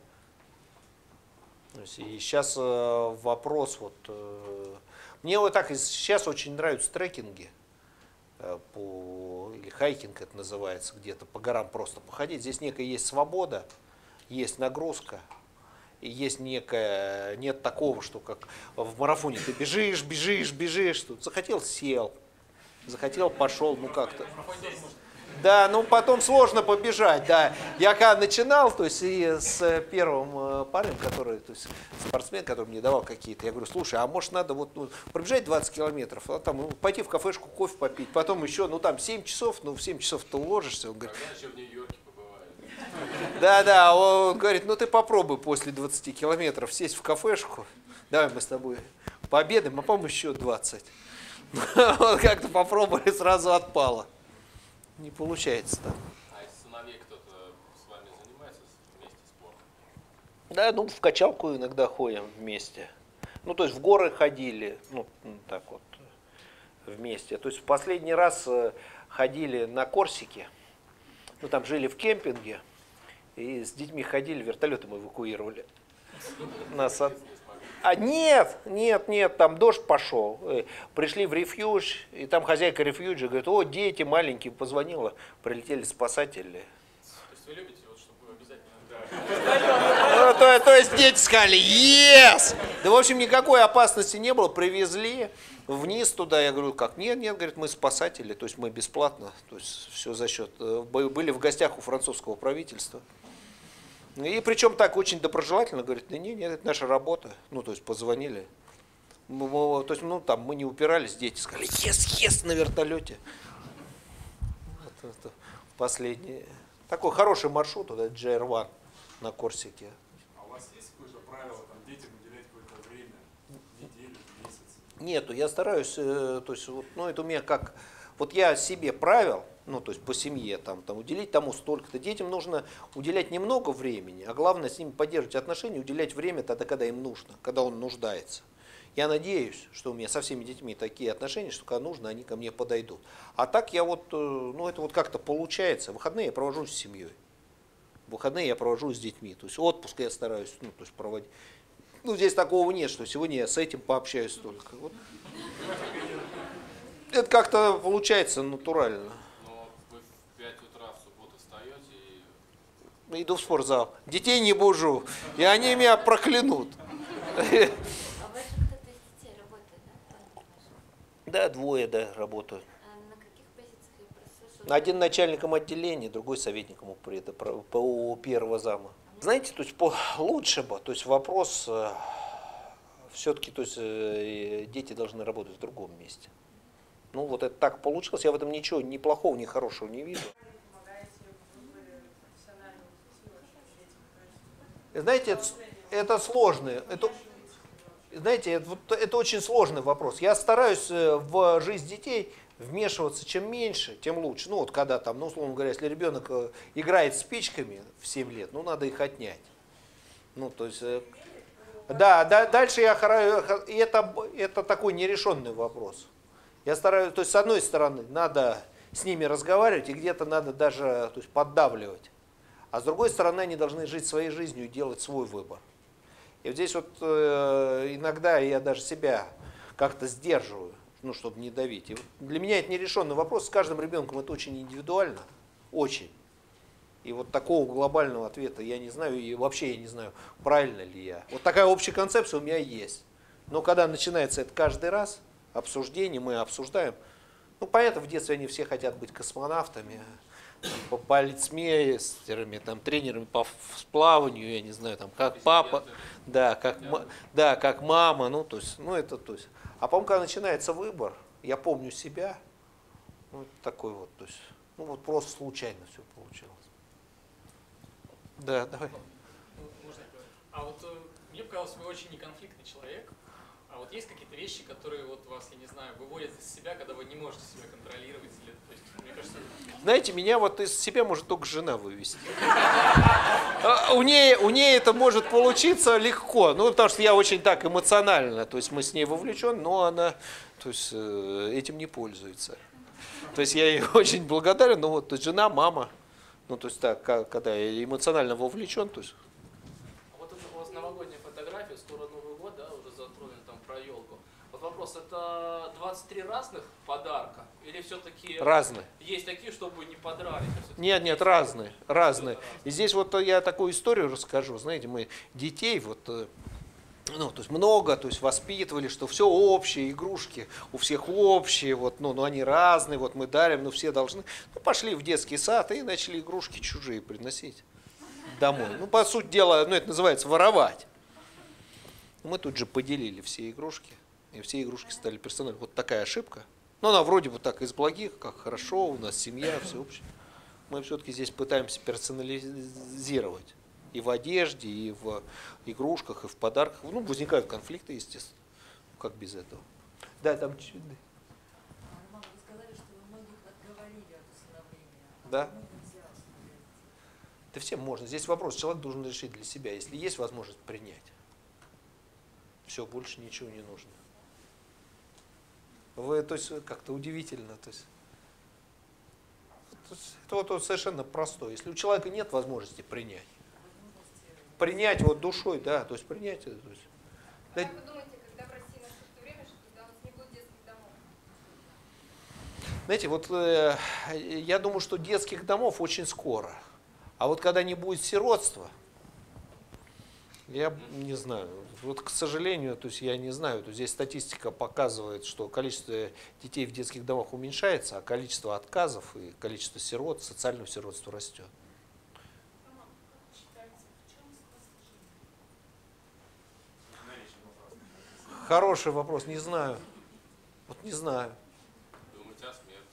То есть, и сейчас э, вопрос вот... Э, мне вот так сейчас очень нравятся трекинги. Э, по, или хайкинг это называется, где-то по горам просто походить. Здесь некая есть свобода, есть нагрузка. И есть некое, нет такого, что как в марафоне ты бежишь, бежишь, бежишь, тут захотел, сел, захотел, пошел, ну как-то. Да, ну потом сложно побежать, да. Я когда начинал, то есть и с первым парнем, который, то есть спортсмен, который мне давал какие-то, я говорю, слушай, а может надо вот ну, пробежать двадцать километров, а там ну, пойти в кафешку кофе попить, потом еще, ну там семь часов, ну в семь часов ты уложишься. Он говорит, когда еще в Нью-Йорке побывали. Да, да, он говорит, ну ты попробуй после двадцати километров сесть в кафешку, давай мы с тобой пообедаем, а потом еще двадцать. Вот как-то попробовали, сразу отпало. Не получается там. А из сыновей кто-то с вами занимается вместе спортом? Да, ну в качалку иногда ходим вместе. Ну то есть в горы ходили, ну так вот вместе. То есть в последний раз ходили на Корсике, ну там жили в кемпинге, и с детьми ходили, вертолетом эвакуировали. Нас от... А нет, нет, нет, там дождь пошел. Пришли в рефьюж, и там хозяйка рефьюджа говорит, о, дети маленькие, позвонила, прилетели спасатели. То есть вы любите, вот, чтобы обязательно... Ну, то, то есть дети сказали, yes! Да, в общем, никакой опасности не было, привезли вниз туда. Я говорю, как, нет, нет, говорит, мы спасатели, то есть мы бесплатно, то есть все за счет. Были в гостях у французского правительства. И причем так очень доброжелательно, говорит, да нет, нет, это наша работа. Ну, то есть позвонили. Мы, мы, то есть, ну, там мы не упирались, дети сказали, yes, yes, на вертолете. Вот это последний. Такой хороший маршрут, туда джей ар один на Корсике. А у вас есть какое-то правило, там, детям уделять какое-то время, неделю, месяц? Нету, я стараюсь, э, то есть, вот, ну, это у меня как, вот я себе правил, ну, то есть по семье, там, там, уделить тому столько-то. Детям нужно уделять немного времени, а главное с ними поддерживать отношения, уделять время тогда, когда им нужно, когда он нуждается. Я надеюсь, что у меня со всеми детьми такие отношения, что когда нужно, они ко мне подойдут. А так я вот, ну, это вот как-то получается. Выходные я провожу с семьей. Выходные я провожу с детьми. То есть отпуск я стараюсь, ну, то есть проводить. Ну, здесь такого нет, что сегодня я с этим пообщаюсь только. Вот. Это как-то получается натурально. Иду в спортзал. Детей не бужу, и они меня проклянут. А у вас же кто-то из детей работает, да? Да, двое, да, работают. А на каких позициях я просто слышала? Один начальником отделения, другой советником УП первого зама. Знаете, то есть по, лучше бы, то есть вопрос, э, все-таки, то есть э, дети должны работать в другом месте. Ну вот это так получилось, я в этом ничего ни плохого, ни хорошего не вижу. Знаете, это, это сложный, это, знаете, это, это очень сложный вопрос. Я стараюсь в жизнь детей вмешиваться чем меньше, тем лучше. Ну вот когда там, ну условно говоря, если ребенок играет спичками в семь лет, ну надо их отнять. Ну то есть, да, да дальше я и это, это такой нерешенный вопрос. Я стараюсь, то есть с одной стороны надо с ними разговаривать и где-то надо даже, то есть, поддавливать. А с другой стороны, они должны жить своей жизнью и делать свой выбор. И вот здесь вот э, иногда я даже себя как-то сдерживаю, ну, чтобы не давить. И вот для меня это нерешенный вопрос. С каждым ребенком это очень индивидуально, очень. И вот такого глобального ответа я не знаю, и вообще я не знаю, правильно ли я. Вот такая общая концепция у меня есть. Но когда начинается это каждый раз, обсуждение, мы обсуждаем. Ну, понятно, в детстве они все хотят быть космонавтами. по полицмейстерами, там, тренерами по плаванию, я не знаю, там, как папа, да, как, да, как мама, ну, то есть, ну, это, то есть. А потом, когда начинается выбор, я помню себя, ну, такой вот, то есть, ну, вот просто случайно все получилось. Да, давай. Можно я говорю? А вот э, мне показалось, вы очень неконфликтный человек. А вот есть какие-то вещи, которые вот вас, я не знаю, выводят из себя, когда вы не можете себя контролировать? Или, то есть, мне кажется... Знаете, меня вот из себя может только жена вывести. У нее, у нее это может получиться легко, ну, потому что я очень так эмоционально, то есть мы с ней вовлечен, но она, то есть, этим не пользуется. То есть я ей очень благодарен, но вот то есть, жена, мама, ну, то есть так, когда я эмоционально вовлечен, то есть... Вот это у вас новогодняя фотография, скоро Новый год, да, уже затронен там про елку. Вот вопрос, это двадцать три разных подарка? Или все-таки Разные. Есть такие, чтобы не подрались? А нет, нет, разные, разные. И здесь вот я такую историю расскажу. Знаете, мы детей вот, ну, то есть много, то есть воспитывали, что все общие, игрушки у всех общие, вот, ну, но они разные, вот мы дарим, но все должны. Ну, пошли в детский сад и начали игрушки чужие приносить домой. Ну, по сути дела, ну, это называется воровать. Мы тут же поделили все игрушки, и все игрушки стали персональными. Вот такая ошибка. Но она вроде бы так из благих, как хорошо, у нас семья, все общее. Мы все-таки здесь пытаемся персонализировать. И в одежде, и в игрушках, и в подарках. Ну, возникают конфликты, естественно. Как без этого? Да, там... Вы сказали, что вы многих отговорили от усыновления. Да. Да всем можно. Здесь вопрос, человек должен решить для себя, если есть возможность принять. Все, больше ничего не нужно. Вы, то есть, как-то удивительно. То есть, это вот, вот совершенно простое. Если у человека нет возможности принять, принять вот душой, да, то есть принять это. То есть, а как вы думаете, когда в России наступит время, что когда у нас не будет детских домов? Знаете, вот э, я думаю, что детских домов очень скоро. А вот когда не будет сиротства, я не знаю. Вот, к сожалению, то есть я не знаю. То есть здесь статистика показывает, что количество детей в детских домах уменьшается, а количество отказов и количество сирот, социального сиротства растет. Хороший вопрос, не знаю. Вот не знаю. Думаете о смерти?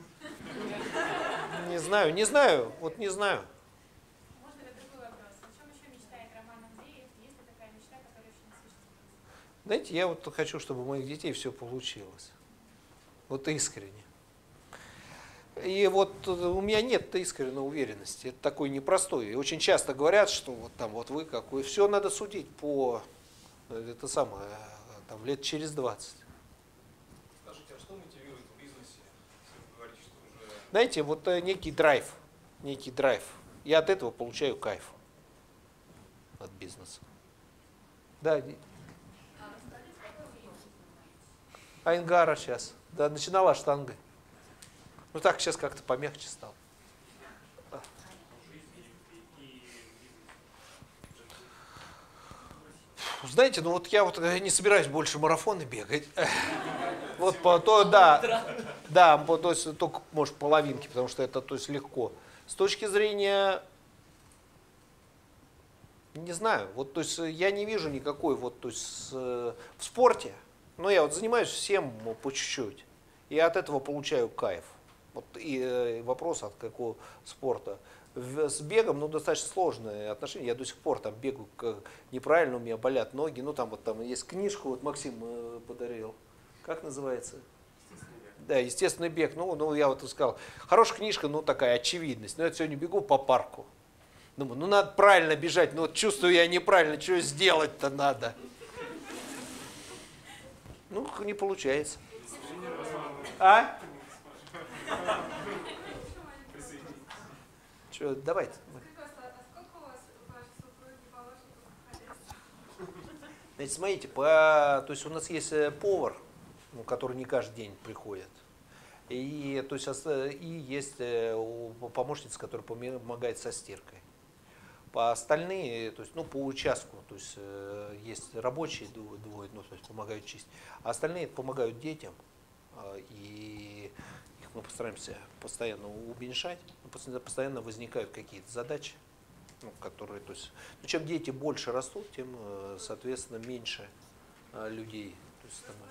Не знаю, не знаю, вот не знаю. Можно ли другой вопрос? О чем еще мечтает Роман Андреев? Есть ли такая мечта, которая еще не осуществилась? Знаете, я вот хочу, чтобы у моих детей все получилось. Вот искренне. И вот у меня нет искренней уверенности. Это такой непростой. И очень часто говорят, что вот там вот вы какой. Все надо судить по это самое, там, лет через двадцать. Скажите, а что мотивирует в бизнесе, если вы говорите, что уже... Знаете, вот некий драйв. Некий драйв. Я от этого получаю кайф. От бизнеса. Да. Айнгара сейчас. Да, начинала штангой. Ну так сейчас как-то помягче стал. Знаете, ну вот я вот не собираюсь больше марафоны бегать. Вот по то, да, да, то есть только, может, половинки, потому что это, то есть, легко. С точки зрения, не знаю, вот, то есть я не вижу никакой, вот, то есть в спорте, но я вот занимаюсь всем по чуть-чуть, и от этого получаю кайф. Вот и вопрос, от какого спорта. С бегом, ну, достаточно сложные отношения. Я до сих пор там бегаю неправильно, у меня болят ноги. Ну, там вот там есть книжку, вот Максим подарил. Как называется? Да, естественный бег. Ну, ну, я вот сказал, хорошая книжка, ну, такая очевидность. Но я сегодня бегу по парку. Думаю, ну, надо правильно бежать. Но вот чувствую я неправильно, что сделать-то надо. Ну, не получается. А? Что, давайте. Значит, смотрите, по, то есть у нас есть повар, ну, который не каждый день приходит, и, то есть, и есть помощница, которая помогает со стиркой. По остальные, то есть, ну, по участку, то есть есть рабочие двое, ну, то есть помогают чистить, а остальные помогают детям, и их мы стараемся постоянно уменьшать, но постоянно возникают какие-то задачи, ну, которые, то есть, ну, чем дети больше растут, тем, соответственно, меньше а, людей. То есть, там,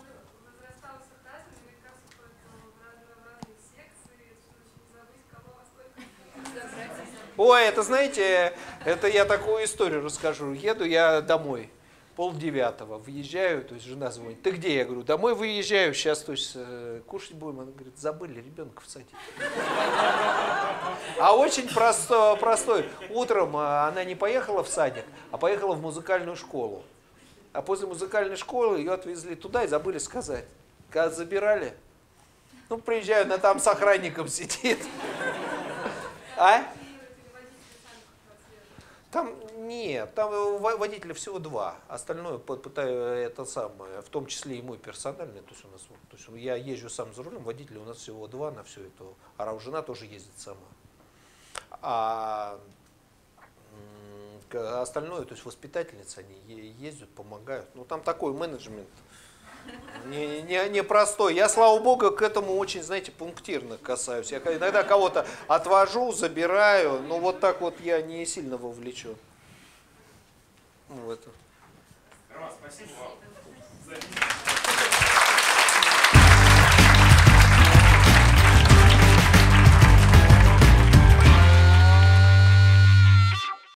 ой, это знаете, это я такую историю расскажу. Еду я домой, полдевятого, въезжаю, то есть жена звонит. Ты где? Я говорю, домой выезжаю, сейчас, то есть, кушать будем. Она говорит, забыли ребенка в садике. А очень просто, простой. Утром она не поехала в садик, а поехала в музыкальную школу. А после музыкальной школы ее отвезли туда и забыли сказать. Когда забирали, ну, приезжаю, она там с охранником сидит. А? Там нет, там водителя всего два, остальное пытаю это самое, в том числе и мой персональный, то есть у нас, то есть я езжу сам за рулем, водителя у нас всего два на все это, а жена тоже ездит сама. А остальное, то есть воспитательницы, они ездят, помогают, ну там такой менеджмент. Не, не, не простой. Я, слава богу, к этому очень, знаете, пунктирно касаюсь. Я иногда кого-то отвожу, забираю, но вот так вот я не сильно вовлечен. Ну, это. Роман, спасибо вам.